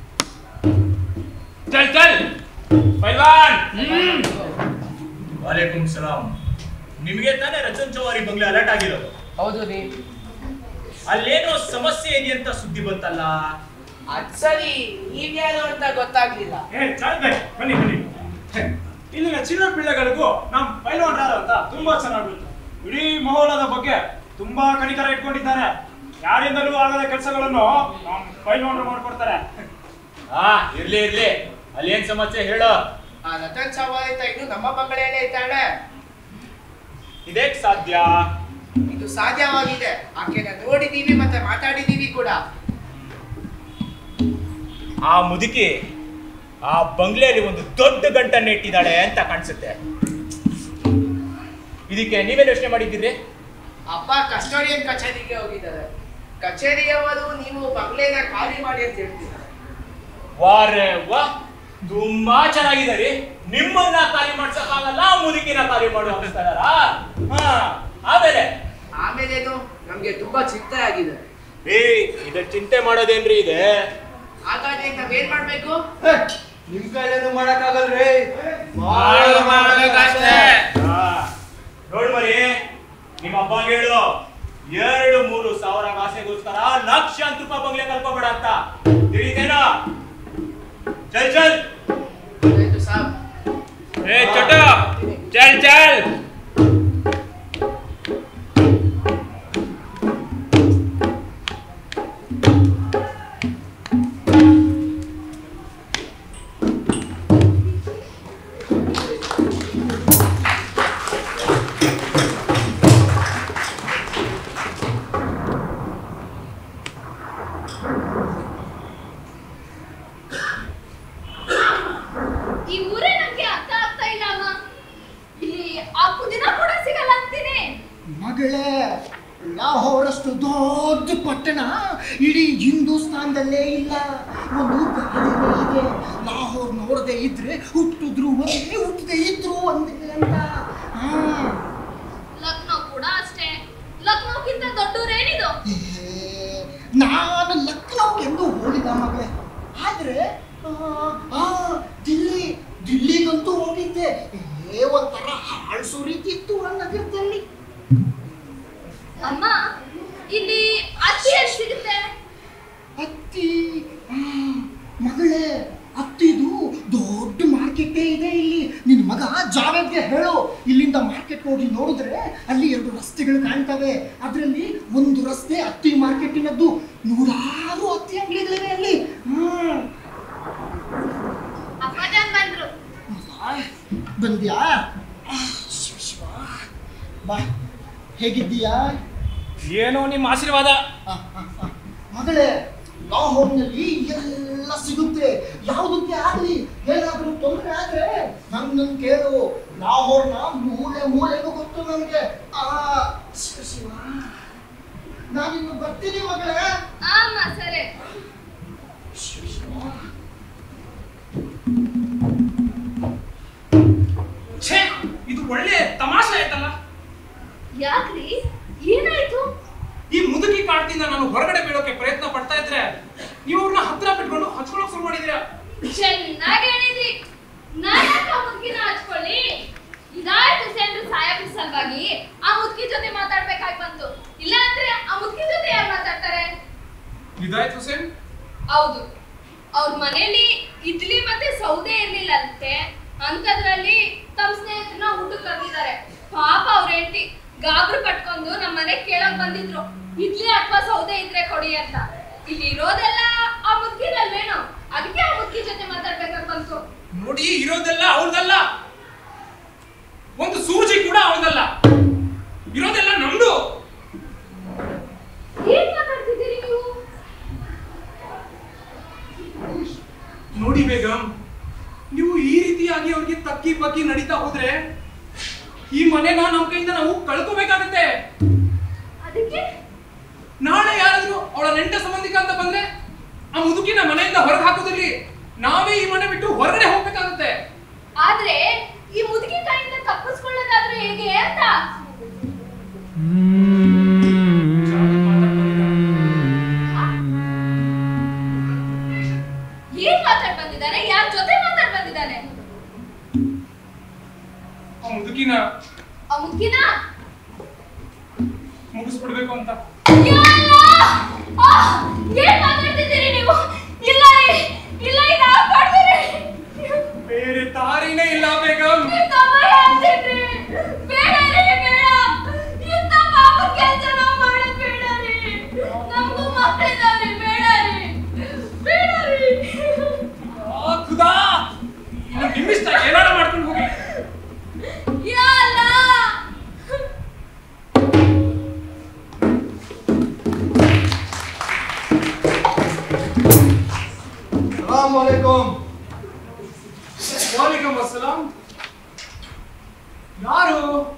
ಚಲ್ ಚಲ್ ಪೈಲ್ವಾನ್. ವಾಲೇಕುಂ ಸಲಾಂ. ನಿಮಗೆ ತಾನೇ ರತನ್ ಚೌಹಾರಿ ಬಂಗ್ಲೆ ಅಲರ್ಟ್ ಆಗಿರೋದು? ಹೌದು ರೀ. ಅಲ್ಲೇನೋ ಸಮಸ್ಯೆ ಇದೆ ಅಂತ ಸುದ್ದಿ ಬಂತಲ್ಲ? ಅದ್ ಸರಿ, ನೀವ್ಯಾರು ಅಂತ ಗೊತ್ತಾಗ್ಲಿಲ್ಲ. ಬನ್ನಿ ಬನ್ನಿ. ಇಲ್ಲಿನ ಚಿನ್ನ ಪಿಳ್ಳೆಗಳಿಗೂ ನಮ್ ಪೈಲ್ವಾನ್ ಯಾರು ಅಂತ ತುಂಬಾ ಚೆನ್ನಾಗಿ ಗೊತ್ತು. ಇಡೀ ಮಹೋಲದ ಬಗ್ಗೆ ತುಂಬಾ ಕಣಿಕರ ಇಟ್ಕೊಂಡಿದ್ದಾರೆ. ಯಾರಿಂದಲೂ ಆಗದ ಕೆಲಸಗಳನ್ನು ನಮ್ ಪೈಲ್ವಾನ್ರು ಮಾಡ್ಕೊಡ್ತಾರೆ. ಇರ್ಲಿ ಇರ್ಲಿ, ಅಲ್ಲಿ ಏನ್ ಸಮಸ್ಯೆ ಹೇಳೋ. ಆ ರತನ್ ಚೌಹಾರಿ ಇನ್ನು ನಮ್ಮ ಬಂಗಲೆಯಲ್ಲೇ ಇದ್ದಾಳೆ. ಇದೇಕ್ ಸಾಧ್ಯ? ಇದು ಸಾಧ್ಯವಾಗಿದೆ. ಆಕೆನ ನೋಡಿದೀವಿ ಮತ್ತೆ ಮಾತಾಡಿದೀವಿ ಕೂಡ. ಆ ಮುದುಕಿ ಆ ಬಂಗ್ಲೆಯಲ್ಲಿ ಒಂದು ದೊಡ್ಡ ಗಂಟನ್ನು ಇಟ್ಟಿದ್ದಾಳೆ ಅಂತ ಕಾಣಿಸುತ್ತೆ. ಇದಕ್ಕೆ ನೀವೇನು ಯೋಚನೆ ಮಾಡಿದ್ದೀರಿ? ಅಪ್ಪ ಕಸ್ಟೋಡಿಯನ್ ಕಚೇರಿಗೆ ಹೋಗಿದ್ದಾರೆ. ಕಚೇರಿಯವರು ನೀವು ಬಂಗ್ಲೆನ ಖಾಲಿ ಮಾಡಿ ಅಂತ ಹೇಳ್ತಿದ್ದಾರೆ. ವಾರೇ ವಾ, ತುಂಬಾ ಚೆನ್ನಾಗಿದ್ದಾರೆ. ನಿಮ್ಮನ್ನ ಖಾಲಿ ಮಾಡ್ಸಕ್ಕಾಗಲ್ಲ, ಮುದುಕಿನ ಖಾಲಿ ಮಾಡೋ ಅನಿಸ್ತಾರ. ಆಮೇಲೇನು, ನಮ್ಗೆ ತುಂಬಾ ಚಿಂತೆ ಆಗಿದೆ. ಇದ ಚಿಂತೆ ಮಾಡೋದೇನ್ರಿ ಇದೆ? ಹಾಗಾದ್ರೆ ನಾವೇನ್ ಮಾಡ್ಬೇಕು? ನಿಮ್ ಕೈಲೇನು ಮಾಡಕ್ಕಾಗಲ್ರಿ. ನೋಡ್ ಮರಿ, ನಿಮ್ಮ ಅಪ್ಪ ಹೇಳು, 2-3 ಸಾವಿರ ಆಸೆಗೋಸ್ಕರ ಲಕ್ಷಾಂತರ ರೂಪಾಯಿ ಬಂಗ್ಲೆ ಕಲ್ಕೋಬೇಡ ಅಂತ ತಿಳಿತೇನೋ? ಚಲ್ ಚಲ್. ಚಟ ಚಲ್ ಚಲ್. ಈ ಊರೇ ನಂಗೆ ಅರ್ಥ ಆಗ್ತಾ ಇಲ್ಲ ಅಮ್ಮ. ಇಲ್ಲಿ ಅಪ್ಪು ದಿನ ಕೂಡ ಸಿಗಲ್ಲ ಅಂತೀನಿ. ಮಗಳೇ, ಲಾಹೋರಷ್ಟು ದೊಡ್ಡ ಪಟ್ಟಣ ಇಡೀ ಹಿಂದೂಸ್ತಾನದಲ್ಲೇ ಇಲ್ಲ. ಒಂದು ಗಾಳಿನೇ ಇದೆ. ಲಾಹೋರ್ ನೋಡದೆ ಇದ್ರೆ ಹುಟ್ಟಿದ್ರು ಒಂದೇ, ಹುಟ್ಟದೆ ಇದ್ರು ಒಂದೇ ಅಂತ. ಲಕ್ನೋ ಕೂಡ ಅಷ್ಟೇ. ಲಕ್ನೋಕ್ಕಿಂತ ದೊಡ್ಡೂರೇನಿದು? ನಾನು ಲಕ್ನೋ ಎಂದು ಹೋಗಿದ್ದ ಮಗಳೇ. ಆದ್ರೆ ದಿಲ್ಲಿಗಂತೂ ಹೋಗಿದ್ದೆ. ಒಂಥರ ಹಾಳು ಸುರಿತಿತ್ತು ಆ ನಗರದಲ್ಲಿ. ಅಮ್ಮ, ಇಲ್ಲಿ ಅಕ್ಕಿ ಎಷ್ಟು ಸಿಗುತ್ತೆ? ಅತ್ತಿ ಮಗಳೇ, ಅತ್ತಿದು ದೊಡ್ಡ ಮಾರ್ಕೆಟೇ ಇದೆ ಇಲ್ಲಿ. ನಿನ್ನ ಮಗ ಜಾವೇದ್ಗೆ ಹೇಳು, ಇಲ್ಲಿಂದ ಮಾರ್ಕೆಟ್ ಹೋಗಿ ನೋಡಿದ್ರೆ ಅಲ್ಲಿ 2 ರಸ್ತೆಗಳು ಕಾಣ್ತವೆ. ಅದರಲ್ಲಿ ಒಂದು ರಸ್ತೆ ಅತ್ತಿ ಮಾರ್ಕೆಟಿನದ್ದು. 100 ಅತ್ತಿ ಅಂಗಡಿಗಳಿವೆ ಅಲ್ಲಿ. ಅಪ್ಪಜನ್ ಬಂದ್ರು. ಬಂದ್ಯಾ? ಬಾ, ಹೇಗಿದ್ದೀಯಾ? ಏನೋ ನಿಮ್ಮ ಆಶೀರ್ವಾದ. ಮಗಳೇ, ಲಾಹೋರ್ನಲ್ಲಿ ಎಲ್ಲ ಸಿಗುತ್ತೆ. ಯಾವುದಕ್ಕೆ ಆಗಲಿ ಏನಾದರೂ ತೊಂದರೆ ಆದ್ರೆ ನನ್ನನ್ನು ಕೇಳು. ಲಾಹೋರ್ನ ಮೂಲೆ ಮೂಲೆಗೂ ಗೊತ್ತು ನನಗೆ. ಶಿವ, ನಾನಿನ್ನು ಬರ್ತೀನಿ ಮಗಳೇ. ಅಮ್ಮ ಸರಿ. ಛೇ, ಇದು ಒಳ್ಳೆ ತಮಾಷೆ ಆಯ್ತಲ್ಲ. ಯಾಕ್ರಿ, ಏನಾಯ್ತು? ಈ ಮುದುಕಿ ಕಾಡ್ತಿಂದ ನಾನು ಹೊರಗಡೆ ಬೀಳೋಕೆ ಪ್ರಯತ್ನ ಪಡ್ತಾ ಇದ್ರೆ ನೀವು ಅವ್ರನ್ನ ಹತ್ರ ಬಿಟ್ಕೊಂಡು ಹಚ್ಕೊಳಕ್ ಶುರು ಮಾಡಿದ್ರೆ ಚೆನ್ನಾಗಿ ಹೇಳಿದ್ರಿ. ನಾನಕ್ಕ ಮುದ್ಕಿನ ಹಚ್ಕೊಳ್ಳಿ. ಇದಾಯ್ತು ಸೆಂಟ್ರ್ ಸಾಹೇಬ್ರ ಸಲುವಾಗಿ ಆ ಮುದ್ಕಿ ಜೊತೆ ಮಾತಾಡ್ಬೇಕಾಗಿ ಬಂತು. ಇಲ್ಲ ಅಂದ್ರೆ ಆ ಮುದ್ಕಿ ಜೊತೆ ಯಾರು ಮಾತಾಡ್ತಾರೆ? ಇದಾಯ್ತು ಹುಸೇನ್. ಹೌದು, ಅವ್ರ ಮನೇಲಿ ಇಡ್ಲಿ ಮತ್ತೆ ಸೌದೆ ಇರ್ಲಿಲ್ಲ ಅಂತೆ. ಅಂತದ್ರಲ್ಲಿ ತಮ್ಮ ಸ್ನೇಹಿತರನ್ನ ಊಟಕ್ಕೆ ಕರೆದಿದ್ದಾರೆ. ಪಾಪ ಅವ್ರ ಹೆಂಡತಿ ಗಾಬರು ಪಟ್ಕೊಂಡು ನಮ್ಮ ಮನೆಗೆ ಕೇಳಕ್ ಬಂದಿದ್ರು, ಇಡ್ಲಿ ಅಥವಾ ಸೌದೆ ಇದ್ರೆ ಕೊಡಿ ಅಂತ. ಇಲ್ಲಿ ಇರೋದೆಲ್ಲ ಆ ಮುದ್ಕಿನಲ್ವೇನೋ, ಅದಕ್ಕೆ ಆ ಮುದ್ಕಿ ಜೊತೆ ಮಾತಾಡ್ಬೇಕಾಗಿ ಬಂತು. ನೋಡಿ, ಇರೋದೆಲ್ಲ ಅವ್ರದಲ್ಲ, ಒಂದು ಸೂಜಿ ಕೂಡ ಅವ್ರದಲ್ಲ, ಇರೋದೆಲ್ಲ ನಮ್ದು. ಏನ್ ಮಾತಾಡ್ತಿದ್ದೀರಿ ನೀವು? ನೋಡಿ ಬೇಗಂ, ನೀವು ಈ ರೀತಿಯಾಗಿ ಅವ್ರಿಗೆ ತಕ್ಕಿ ಬಕ್ಕಿ ನಡೀತಾ ಹೋದ್ರೆ ಈ ಮನೆನ ನಮ್ಮ ಕೈಯಿಂದ ನಾವು ಕಳ್ಕೋಬೇಕಾಗತ್ತೆ. ಅದಕ್ಕೆ ನಾಳೆ ಯಾರಾದ್ರೂ ಅವಳ ನೆಂಟ ಸಂಬಂಧಿಕ ಅಂತ ಬಂದ್ರೆ ಆ ಮುದುಕಿನ ಮನೆಯಿಂದ ಹೊರಗೆ ಹಾಕೋದಿರ್ಲಿ, ನಾವೇ ಈ ಮನೆ ಬಿಟ್ಟು ಹೊರಗಡೆ ಹೋಗ್ಬೇಕಾಗತ್ತೆ. ಆದ್ರೆ ಈ ಮುದುಕಿ ಕೈಯಿಂದ ತಪ್ಪಿಸ್ಕೊಳ್ಳೋದಾದ್ರೆ ಹೇಗೆ ಅಂತ. ಏನ್ ಮಾತಾಡ್ ಬಂದಿದ್ದಾನೆ? ಯಾರ ಜೊತೆ ಮಾತಾಡ್ ಬಂದಿದ್ದಾನೆ? ಆ ಮುದುಕಿನ ಮುಗಿಸ್ಬಿಡ್ಬೇಕು ಅಂತ. ಏನ್ ಮಾತಾಡ್ತಿದ್ದೀರಿ ನೀವು? ಇಲ್ಲ ರೀ, ಇಲ್ಲ, ಈಗ ಮಾಡ್ತೀರಿ. ಬೇರೆ ದಾರಿನೇ ಇಲ್ಲ ಬೇಗಂ. ಬೇಡ ರೀ, ಬೇಡ. ಇಂಥ ಪಾಪದ ಕೆಲಸ ನಾವು ಮಾಡೋದ್ ಬೇಡ ರೀ. ನಮಗೂ ಮಕ್ಕಳಿದಾವೆ, ಬೇಡ ರೀ, ಬೇಡ ರೀ. ಖುದಾ, ನಿಮ್ಮಿಷ್ಟ, ಏನಾರ ಮಾಡ್ಕೊಂಡು ಹೋಗಿ. ಯಾ ಅಲ್ಲಾ. ಸಲಾಮ್ ಅಲೈಕುಂ. ವಾಲೇಕುಂ ಅಸ್ಸಲಾಂ. ಯಾರು?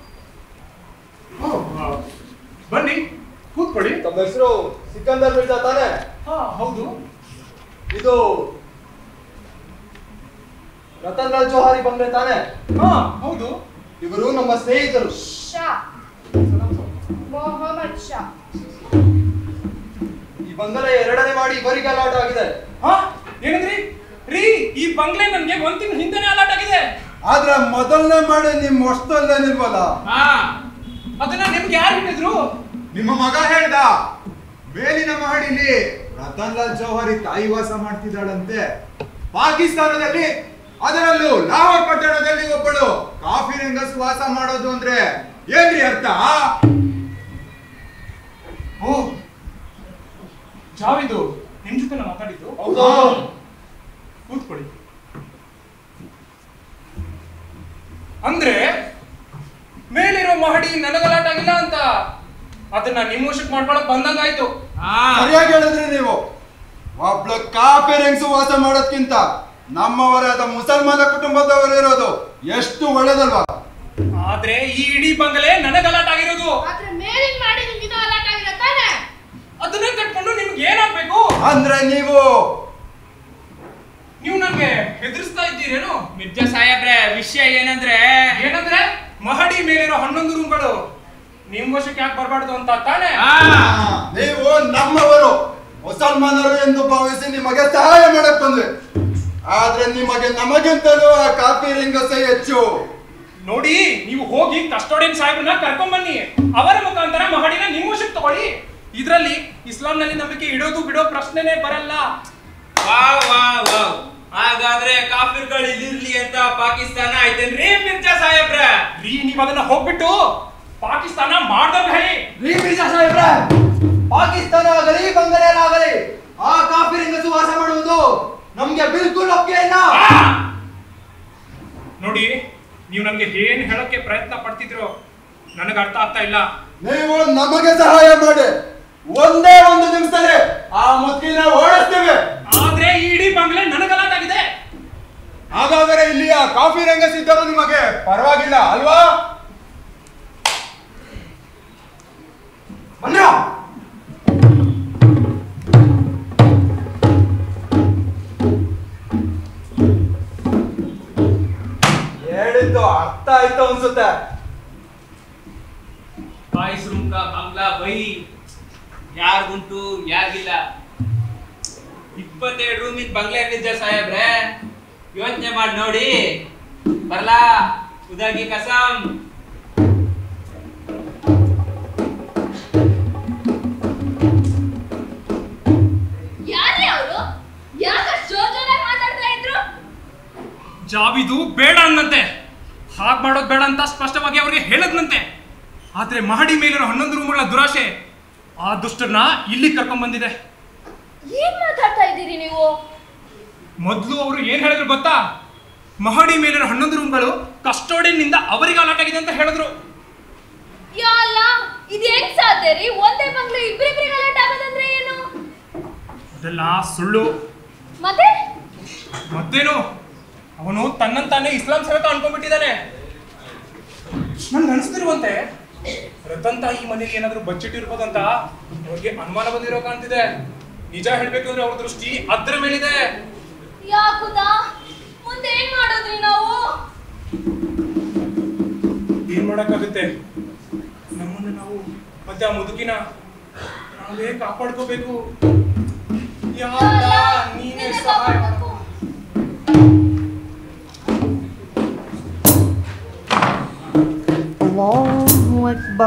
ಬನ್ನಿ, ಕೂತ್ಕೊಳ್ಳಿ. ತಮ್ಮ ಹೆಸರು ಸಿಕಂದರ್ ಮಿರ್ಜಾ ತಾನೆ? ಹಾ, ಹೌದು. ಇದು ರತನ್ ಲಾಲ್ ಜೋಹಾರಿ ಬಂಗ್ಲೆ ತಾನೆ? ಹಾ, ಹೌದು. ಇವರು ನಮ್ಮ ಸ್ನೇಹಿತರು. ಶಾ, ಮೊಹಮ್ಮದ್ ಶಾ. ಈ ಬಂಗಲೆ 2ನೇ ಮಾಡಿ ಇವರಿಗೆ ಅಲಾಟ್ ಆಗಿದೆ. ಹಾ, ಏನಂದ್ರಿ? ರೀ, ಈ ಬಂಗ್ಲೆ ನನ್ಗೆ ಒಂದ್ ತಿಂಗಳ ಹಿಂದೆನೆ ಅಲಾಟ್ ಆಗಿದೆ. ಆದ್ರೆ ಮೊದಲನೇ ಮಾಡಿ ನಿಮ್ ಹೊಸ್ತಲ್ಲೇನಿಲ್ವಲ್ಲ? ಹಾ, ಅದನ್ನ ನಿಮ್ಗೆ ಯಾರು ಹೇಳಿದ್ರು? ನಿಮ್ಮ ಮಗ ಹೇಳ್ದ. ಮೇಲಿನ ಮಹಡಿಲಿ ರತನ್ ಲಾಲ್ ಜೌಹರಿ ತಾಯಿ ವಾಸ ಮಾಡ್ತಿದ್ದಾಳಂತೆ. ಪಾಕಿಸ್ತಾನದಲ್ಲಿ, ಅದರಲ್ಲೂ ಲಾಹೋರ್ ಪಟ್ಟಣದಲ್ಲಿ ಒಬ್ಬಳು ಕಾಫಿ ಹೆಂಗಸು ವಾಸ ಮಾಡೋದು ಅಂದ್ರೆ ಏನ್ರಿ ಅರ್ಥ? ಓ, ಜಾವಿದು ನಿಮ್ ಜೊತೆ ನಾ ಮಾತಾಡಿದ್ದು. ಹೌದಾ? ಕೂತ್ಕೊಳ್ಳಿ. ಅಂದ್ರೆ ಮೇಲಿರೋ ಮಹಡಿ ನನಗಲಾಟ ಆಗಿಲ್ಲ ಅಂತ ಅದನ್ನ ನಿಮ್ಮ ವಶಕ್ಕೆ ಮಾಡ್ಕೊಳಕ್ ಬಂದಂಗಾಯ್ತು. ಸರಿಯಾಗಿ ಹೇಳಿದ್ರಿ ನೀವು. ಒಬ್ಳು ಕಾಫಿ ಹೆಂಗಸು ವಾಸ ಮಾಡೋದ್ಕಿಂತ ನಮ್ಮವರಾದ ಮುಸಲ್ಮಾನ ಕುಟುಂಬದವರು ಇರೋದು ಎಷ್ಟು ಒಳ್ಳೇದಲ್ವಾ? ಆದ್ರೆ ಈ ಇಡೀ ಬಂಗಲೆ ನನಗಲಾಟ ಆಗಿರೋದು. ಆದ್ರೆ ಮೇಲಿನ ಮಾಡಿ ನಿಮ್ಗಿನ್ನೂ ಅಲಾಟ್ ಆಗಿಲ್ಲ ತಾನೆ? ಅದನ್ನ ಕಟ್ಕೊಂಡು ನಿಮ್ಗೆ ಏನಾಗ್ಬೇಕು? ಅಂದ್ರೆ ನೀವು ನನ್ಗೆ ಹೆದರ್ಸ್ತಾ ಇದ್ದೀರೇನು? ಮಿರ್ಜಾ ಸಾಹೇಬ್ರೆ, ವಿಷಯ ಏನಂದ್ರೆ ಮಹಡಿ ಮೇಲಿರೋ 11 ರೂಮ್ಗಳು ನಿಮ್ ವಶಕ್ಕೆ ಯಾಕೆ ಬರಬಾರ್ದು ಅಂತ ತಾನೆ? ನೀವು ನಮ್ಮವರು ಮುಸಲ್ಮಾನರು ಎಂದು ಭಾವಿಸಿ ನಿಮಗೆ ಸಹಾಯ ಮಾಡಕ್ ಬಂದ್ವಿ. ಆದ್ರೆ ನಿಮಗೆ ನಮಗಿಂತಲೂ ಆ ಕಾಫಿ ಹೆಂಗಸೇ ಹೆಚ್ಚು. ನೋಡಿ, ನೀವು ಹೋಗಿ ಕಸ್ಟೋಡಿಯನ್ ಸಾಹೇಬ್ರನ್ನ ಕರ್ಕೊಂಡ್ ಬನ್ನಿ. ಅವರ ಮುಖಾಂತರ ಮಹಡಿನ ನಿಮ್ಮ ವಶಕ್ಕೆ ತಗೊಳ್ಳಿ. ಇದ್ರಲ್ಲಿ ಇಸ್ಲಾಂನಲ್ಲಿ ನಂಬಿಕೆ ಇಡೋದು ಬಿಡೋ ಪ್ರಶ್ನೆನೇ ಬರಲ್ಲ. ಹಾಗಾದ್ರೆ ಕಾಫಿರ್ಗಳು ಇಲ್ಲಿರ್ಲಿ ಅಂತ ಪಾಕಿಸ್ತಾನ ಆಯ್ತೇನ್ರಿ ಮಿರ್ಜಾ ಸಾಹೇಬ್ರ? ರೀ, ನೀವ್ ಅದನ್ನ ಹೋಗ್ಬಿಟ್ಟು ಪಾಕಿಸ್ತಾನ ಮಾಡ್ದಂಗ ಹೇಳಿ. ರೀ ಮಿರ್ಜಾ ಸಾಹೇಬ್ರೆ, ಪಾಕಿಸ್ತಾನ ಆಗಲಿ ಬಂಗಾಳ ಆ ಕಾಫಿ ಹೆಂಗಸು ವಾಸ ಮಾಡುವುದು ನಮ್ಗೆ ಬಿಲ್ಕುಲ್ ಒಪ್ಪಿಗೆ ಇಲ್ಲ. ನೋಡಿ, ನೀವು ನನ್ಗೆ ಏನ್ ಹೇಳಕ್ಕೆ ಪ್ರಯತ್ನ ಪಡ್ತಿದ್ರು ನನಗೆ ಅರ್ಥ ಆಗ್ತಾ ಇಲ್ಲ. ನೀವು ನಮಗೆ ಸಹಾಯ ಮಾಡಿ ಒಂದೇ ಒಂದು ನಿಮಿಷದಲ್ಲಿ ಆ ಮುತ್ತಿನ ಓಡಿಸ್ತೀವಿ. ಆದ್ರೆ ಈ ಇಡೀ ಬಂಗ್ಲೆ ನನಗಲಾಟಾಗಿದೆ. ಹಾಗಾದರೆ ಇಲ್ಲಿಯ ಕಾಫಿ ರಂಗಸಿದ್ದರೂ ನಿಮಗೆ ಪರವಾಗಿಲ್ಲ ಅಲ್ವಾ? ಬನ್ನಿ. ಹೇಳಿದ್ದು ಅರ್ಥ ಆಯ್ತು ಅನ್ಸುತ್ತೆ. 22 ರೂಮ್ का बंगला वही ಯಾರ್ಗುಂಟು ಯಾರಿಗಿಲ್ಲ. 20 27 ರೂಮಿನ ಬಂಗ್ಲೆ ನಿಜ ಸಾಹೇಬ್ರೆ, ಯೋಚನೆ ಮಾಡಿ ನೋಡಿ. ಬರ್ಲಾ ಉದಾಗಿ ಕಸಂ. ಯಾರೇ ಅವರು? ಯಾಕಷ್ಟು ಜೋರಾಗಿ ಮಾತಾಡ್ತಾ ಇದ್ರು? ಜಾವಿದು ಬೇಡ ಅನ್ನಂತೆ, ಹಾಗೆ ಮಾಡೋದು ಬೇಡ ಅಂತ ಸ್ಪಷ್ಟವಾಗಿ ಅವರಿಗೆ ಹೇಳದ್ನಂತೆ. ಆದ್ರೆ ಮಹಡಿ ಮೇಲಿರೋ 11 ರೂಮ್ಗಳ ದುರಾಶೆ ಆ ದುಷ್ಟರನ್ನ ಇಲ್ಲಿ ಕರ್ಕೊಂಡ್ ಬಂದಿದೆ. ಏನ್ ಮಾತಾಡ್ತಾ ಇದ್ದೀರಿ ನೀವು? ಮೊದಲು ಅವರು ಏನ್ ಹೇಳಿದ್ರು ಗೊತ್ತಾ? ಮಹಡಿ ಮೇಲಿರೋ 11 ರೂಮ್ಗಳು ಕಸ್ಟೋಡಿಯನ್ನಿಂದ ಅವರಿಗೆ ಅಲಾಟ್ ಆಗಿದೆ ಅಂತ ಹೇಳಿದ್ರು. ಯಾಲ್ಲ, ಇದು ಹೆಂಗ್ ಸಾಧ್ಯ ರೀ? ಒಂದೇ ಬಂಗ್ಲೆ ಇಬ್ಬರಿಬ್ಬರಿಗೆ ಅಲಾಟ್ ಆಗೋದಂದ್ರೆ ಏನು? ಅದೆಲ್ಲ ಸುಳ್ಳು. ಮತ್ತೇನು, ಅವನು ತನ್ನಂತಾನೆ ಇಸ್ಲಾಂ ಸೇವಕ ಅನ್ಕೊಂಡ್ಬಿಟ್ಟಿದ್ದಾನೆ. ನನ್ಗೆ ಅನಿಸ್ತಿರುವಂತೆ ರತನ್ ತಾಯಿ ಮನೆಗೆ ಏನಾದ್ರು ಬಜೆಟ್ ಇರ್ಬೋದಂತ ಅವ್ರಿಗೆ ಅನುಮಾನ ಬಂದಿರೋ ಕಾಣ್ತಿದೆ. ನಿಜ ಹೇಳ್ಬೇಕಂದ್ರೆ ಅವ್ರ ದೃಷ್ಟಿ ಅದ್ರ ಮೇಲಿದೆ. ಯಾಕುದಾ? ಮುಂದೆ ಏನ್ ಮಾಡೋದ್ರಿ ನಾವು? ಏನ್ ಮಾಡಕ್ಕಾಗುತ್ತೆ? ನಮ್ಮನ್ನ ನಾವು ಮತ್ತೆ ಆ ಮುದುಕಿನ ನಾವೇ ಕಾಪಾಡ್ಕೋಬೇಕು. ನೀನೇ ಸಹಾಯ ಮಾಡು. Allahu Akbar,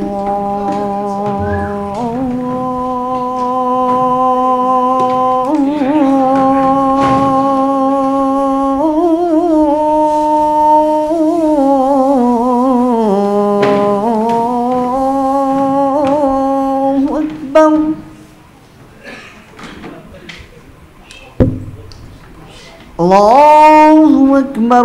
Allahu Akbar,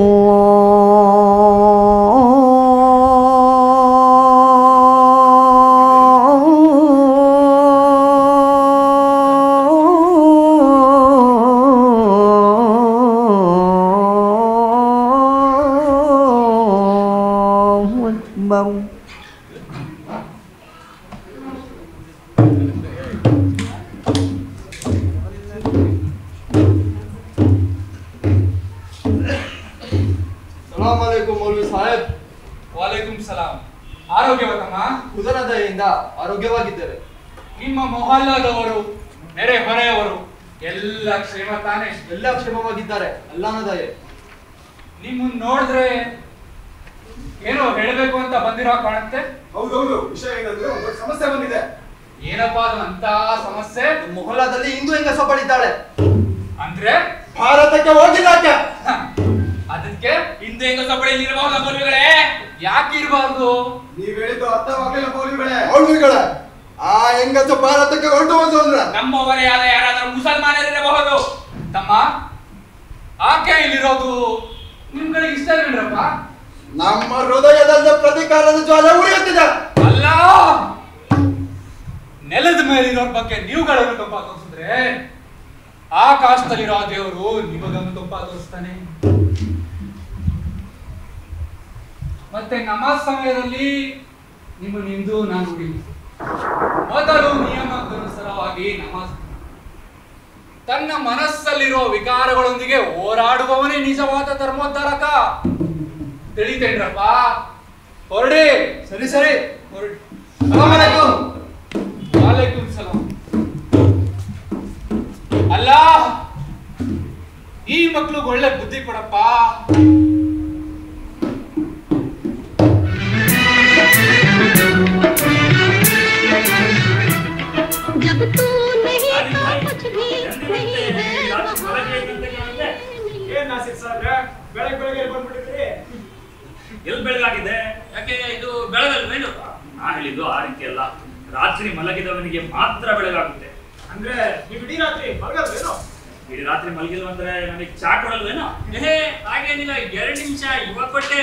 ಆರೋಗ್ಯವಾಗಿದ್ದೇವೆ. ನಿಮ್ಮ ಮೊಹಲ್ಲಾದವರು, ನೆರೆ ಹೊರೆಯವರು ಎಲ್ಲ ಕ್ಷೇಮ ತಾನೇ? ಎಲ್ಲ ಕ್ಷೇಮವಾಗಿದ್ದಾರೆ, ಅಲ್ಲಾನ ದಯೆ. ನಿಮ್ಮನ್ನ ನೋಡಿದ್ರೆ ಏನೋ ಹೇಳಬೇಕು ಅಂತ ಬಂದಿರೋ ಕಾಣುತ್ತೆ. ಹೌದೌದು, ವಿಷಯ ಏನಂದ್ರೆ ಒಂದು ಸಮಸ್ಯೆ ಬಂದಿದೆ. ಏನಪ್ಪಾ ಅದು ಅಂತ ಸಮಸ್ಯೆ? ಮೊಹಲ್ಲಾದಲ್ಲಿ ಹಿಂದೂ ಹೆಂಗಸ ಪಡಿತಾಳೆ ಅಂದ್ರೆ ಭಾರತಕ್ಕೆ ಹೋಗಿದ್ದಾಕೆ. ಅದಕ್ಕೆ ಹಿಂದೂ ಹೆಂಗಸ ಪಡೆಯಲಿರಬಹುದ ಮೌಲ್ಯಗಳೇ? ಯಾಕೆ ಇರಬಾರ್ದು? ನೀವ್ ಹೇಳಿದ್ದು ಅರ್ಥವಾಗಲಿಲ್ಲ ಮೌಲ್ವಿಗಳೇ. ಮೌಲ್ವಿಗಳೇ, ಆ ಹೆಂಗಸ ಭಾರತಕ್ಕೆ ಹೊರಟು ಅಂದ್ರೆ ನಮ್ಮವರೇ ಆದ ಯಾರಾದರೂ ಮುಸಲ್ಮಾನರಿರಬಹುದು. ತಮ್ಮ, ಆಕೆ ಇಲ್ಲಿರೋದು ನಿಮ್ಗಳಿಗೆ ಇಷ್ಟ ಇಲ್ರಪ್ಪ? ನಮ್ಮ ಹೃದಯದಲ್ಲಿ ಪ್ರತಿಕಾರದ ಜ್ವಾಲೆ ಉರಿಯುತ್ತಿದೆ. ಅಲ್ಲ, ನೆಲದ ಮೇಲಿರೋರ್ ಬಗ್ಗೆ ನೀವುಗಳನ್ನು ತುಂಬ ತೋರಿಸಿದ್ರೆ ಆಕಾಶದಲ್ಲಿರೋ ದೇವರು ನಿಮಗನ್ನು ತುಂಬ ತೋರಿಸ್ತಾನೆ. ಮತ್ತೆ ನಮಾಜ್ ಸಮಯದಲ್ಲಿ ನಿಂದು ನಾನು ನುಡಿ ಮೊದಲು ನಿಯಮಕ್ಕನುಸಾರವಾಗಿ ನಮಾಜ್. ತನ್ನ ಮನಸ್ಸಲ್ಲಿರೋ ವಿಕಾರಗಳೊಂದಿಗೆ ಹೋರಾಡುವವನೇ ನಿಜವಾದ ಧರ್ಮೋದ್ಧಾರಕ. ತಿಳಿತೇನ್ರಪ್ಪ? ಹೊರಡಿ. ಸರಿ ಸರಿ, ಹೊರಡಿ. ವಾಲೇಕುಂ ಸಲಾಂ. ಅಲ್ಲ, ಈ ಮಕ್ಳಿಗೆ ಒಳ್ಳೆ ಬುದ್ಧಿ ಕೊಡಪ್ಪ. जब तू नहीं तो कुछ भी नहीं है। ಏನ್ ನಾಸಿರ್ ಸಾಹೇಬ್ರೆ, ಬೆಳಗ್ಗೆ ಬಂದ್ಬಿಟ್ಟಿದ್ರಿ? ಎಲ್ಲಿ ಬೆಳಗಾಗಿದೆ? ಯಾಕೆ ಇದು ಬೆಳಗಲ್ವೇನು? ನಾ ಹೇಳಿದ್ದು ಆ ರೀತಿ ಅಲ್ಲ. ರಾತ್ರಿ ಮಲಗಿದವನಿಗೆ ಮಾತ್ರ ಬೆಳಗಾಗುತ್ತೆ. ಅಂದ್ರೆ ನೀವು ಇಡೀ ರಾತ್ರಿ ಮಲಗಲ್ವೇನೋ? ಇಡೀ ರಾತ್ರಿ ಮಲಗಿಲ್ವಂದ್ರೆ ನನಗೆ ಚಾ ಕೊಡಲ್ವೇನೋ? ಹಾಗೇನಿಲ್ಲ, 2 ನಿಮಿಷ ಇವಾಗ ಕೊಟ್ಟೆ.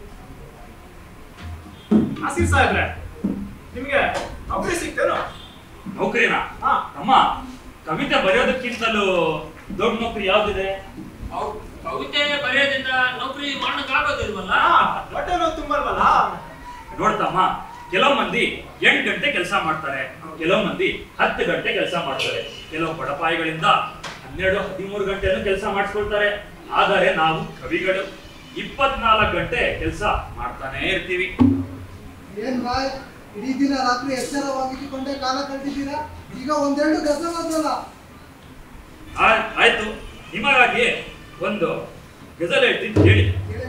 ನಾಸಿರ್ ಸಾಹೇಬ್ರೆ, ನಿಮ್ಗೆ ನೌಕರಿ ಸಿಕ್ತೇನೋ? ನೌಕರಿನಾ? ಅಮ್ಮ, ಕವಿತೆ ಬರೆಯೋದಕ್ಕಿಂತಲೂ ದೊಡ್ಡ ನೌಕರಿ ಯಾವ್ದಿದೆ? ಕವಿತೆ ಬರೆಯೋದ್ರಿಂದ ನೌಕರಿ ಮಾಡೋಕ್ಕಾಗೋದಿಲ್ವಲ್ಲ? ಹೊಟ್ಟೆ ನೋವು ತುಂಬಲ್ವಲ್ಲ? ನೋಡ್ತಮ್ಮ, ಕೆಲವು ಮಂದಿ 8 ಗಂಟೆ ಕೆಲಸ ಮಾಡ್ತಾರೆ, ಕೆಲವು ಮಂದಿ 10 ಗಂಟೆ ಕೆಲಸ ಮಾಡ್ತಾರೆ, ಕೆಲವು ಬಡಪಾಯಿಗಳಿಂದ 12-13 ಗಂಟೆಯನ್ನು ಕೆಲಸ ಮಾಡಿಸ್ಕೊಳ್ತಾರೆ. ಆದರೆ ನಾವು ಕವಿಗಳು 24 ಗಂಟೆ ಕೆಲಸ ಮಾಡ್ತಾನೆ ಇರ್ತೀವಿ. ಏನ್ ಬಾಯ್, ಇಡೀ ದಿನ ರಾತ್ರಿ ಎಚ್ಚರವಾಗಿಟ್ಟುಕೊಂಡೇ ಕಾಲ ಕಳೆದಿದ್ದೀರಾ? ಈಗ ಒಂದೆರಡು ಗಜಲ್ ಅದಲ್ಲ. ಆಯ್ತು, ನಿಮಗಾಗಿ ಒಂದು ಗಜಲ್ ಹೇಳ್ತೀನಿ ಹೇಳಿ.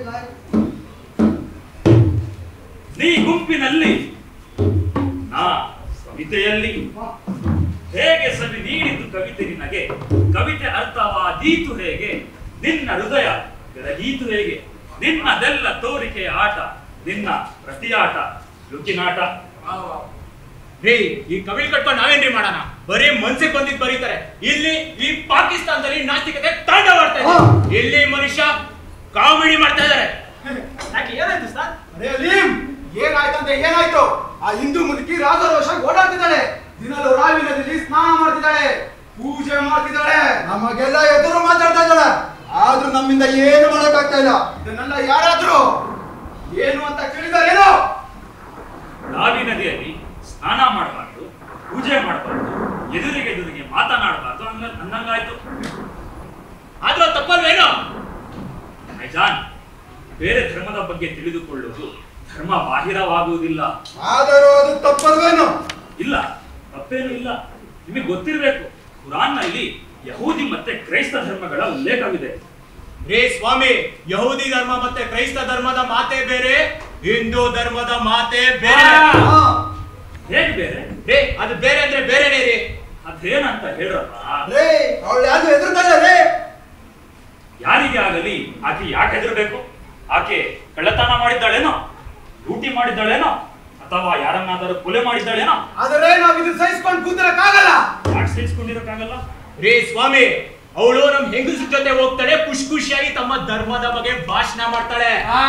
ನೀ ಗುಂಪಿನಲ್ಲಿ ನಾ ಕವಿತೆಯಲ್ಲಿ ಹೇಗೆ ಸವಿ ನೀಡಿತು ಕವಿತೆ ನಿನಗೆ, ಕವಿತೆ ಅರ್ಥವಾದೀತು ಹೇಗೆ, ನಿನ್ನ ಹೃದಯ ಬೆಳಗೀತು ಹೇಗೆ, ನಿನ್ನದೆಲ್ಲ ತೋರಿಕೆಯ ಆಟ, ನಿನ್ನ ಪ್ರತಿಯಾಟ ಲುಕಿನಾಟ. ರೀ ಈ ಕವಿ ಕಟ್ಕೊಂಡು ನಾವೇನ್ರಿ ಮಾಡೋಣ? ಬರೀ ಮನ್ಸಿಗೆ ಬಂದಿದ್ ಬರೀತಾರೆ. ಇಲ್ಲಿ ಈ ಪಾಕಿಸ್ತಾನದಲ್ಲಿ ನಾಸ್ತಿಕತೆ ತಾಂಡವಾಡ್ತಾ ಇದೆ. ಇಲ್ಲಿ ಮನುಷ್ಯ ಕಾಮಿಡಿ ಮಾಡ್ತಾ ಇದಾರೆ. ಯಾಕೆ ಏನಾಯ್ತು ಸರ್? ಅರೇ ಅಲೀಂ, ಏನಾಯ್ತಂತೆ ಏನಾಯ್ತು? ಆ ಹಿಂದೂ ಮುದುಕಿ ರಾಜರೋಷ ಓಡಾಡ್ತಿದ್ದಾಳೆ, ದಿನಲು ರಾವಿ ನದಿಯಲ್ಲಿ ಸ್ನಾನ ಮಾಡ್ತಿದ್ದಾಳೆ, ಪೂಜೆ ಮಾಡ್ತಿದ್ದಾಳೆ, ನಮಗೆಲ್ಲ ಎದುರು ಮಾತಾಡ್ತಾ ಇದ್ದಾಳೆ. ಆದ್ರೂ ನಮ್ಮಿಂದ ಏನು ಮಾಡೋಕ್ಕಾಗ್ತಾ ಇಲ್ಲ. ಇದನ್ನೆಲ್ಲ ಯಾರಾದ್ರೂ ಏನು ಅಂತ ಕೇಳಿದಾರೇನೋ? ರಾವಿ ನದಿಯಲ್ಲಿ ಸ್ನಾನ ಮಾಡಬಾರ್ದು, ಪೂಜೆ ಮಾಡಬಾರ್ದು, ಎದುರಿಗೆ ಮಾತನಾಡಬಾರ್ದು ಅನ್ನಂಗಾಯ್ತು. ಆದ್ರೂ ತಪ್ಪಲ್ವೇನೋ? ನೈಜಾನ್, ಬೇರೆ ಧರ್ಮದ ಬಗ್ಗೆ ತಿಳಿದುಕೊಳ್ಳುವುದು ಧರ್ಮ ಬಾಹಿರವಾಗುವುದಿಲ್ಲ. ಆದರೂ ಅದು ತಪ್ಪಲ್ವೇನೋ? ಇಲ್ಲ, ತಪ್ಪೇನೂ ಇಲ್ಲ. ನಿಮಗೆ ಗೊತ್ತಿರಬೇಕು, ಕುರಾನ್ನಲ್ಲಿ ಯಹೂದಿ ಮತ್ತೆ ಕ್ರೈಸ್ತ ಧರ್ಮಗಳ ಉಲ್ಲೇಖವಿದೆ. ರೇ ಸ್ವಾಮಿ, ಯಹೂದಿ ಧರ್ಮ ಮತ್ತೆ ಕ್ರೈಸ್ತ ಧರ್ಮದ ಮಾತೆ ಬೇರೆ, ಹಿಂದೂ ಧರ್ಮದ ಮಾತೆ ಬೇರೆ. ಹೇಗೆ ಬೇರೆ? ರೇ ಅದು ಬೇರೆ ಅಂದ್ರೆ ಬೇರೆನೇ ರೀ. ಅದೇನಂತ ಹೇಳ್ರಪ್ಪ. ರೇ ಅವಳು ಯಾರು ಹೆದರ್ತಾಳೆ ರೇ? ಯಾರಿಗೆ ಆಗಲಿ ಆಕೆ ಯಾಕೆ ಹೆದರ್ಬೇಕು? ಆಕೆ ಕಳ್ಳತನ ಮಾಡಿದ್ದಾಳೇನೋ, ಲೂಟಿ ಮಾಡಿದ್ದಾಳೇನೋ, ಅಥವಾ ಯಾರನ್ನಾದರೂ ಕೊಲೆ ಮಾಡಿದ್ದಾಳೇನೋ? ಆದರೆ ನಾವು ಇದು ಸಹಿಸ್ಕೊಂಡು ಕೂತಿರಕ್ಕಾಗಲ್ಲ. ಯಾಕೆ ಸಹಿಸ್ಕೊಂಡಿರಕ್ಕಾಗಲ್ಲ? ರೇ ಸ್ವಾಮಿ, ಅವಳು ನಮ್ ಹೆಂಗಸ ಜೊತೆ ಹೋಗ್ತಾಳೆ, ಖುಷಿ ಖುಷಿಯಾಗಿ ತಮ್ಮ ಧರ್ಮದ ಬಗ್ಗೆ ಭಾಷಣ ಮಾಡ್ತಾಳೆ.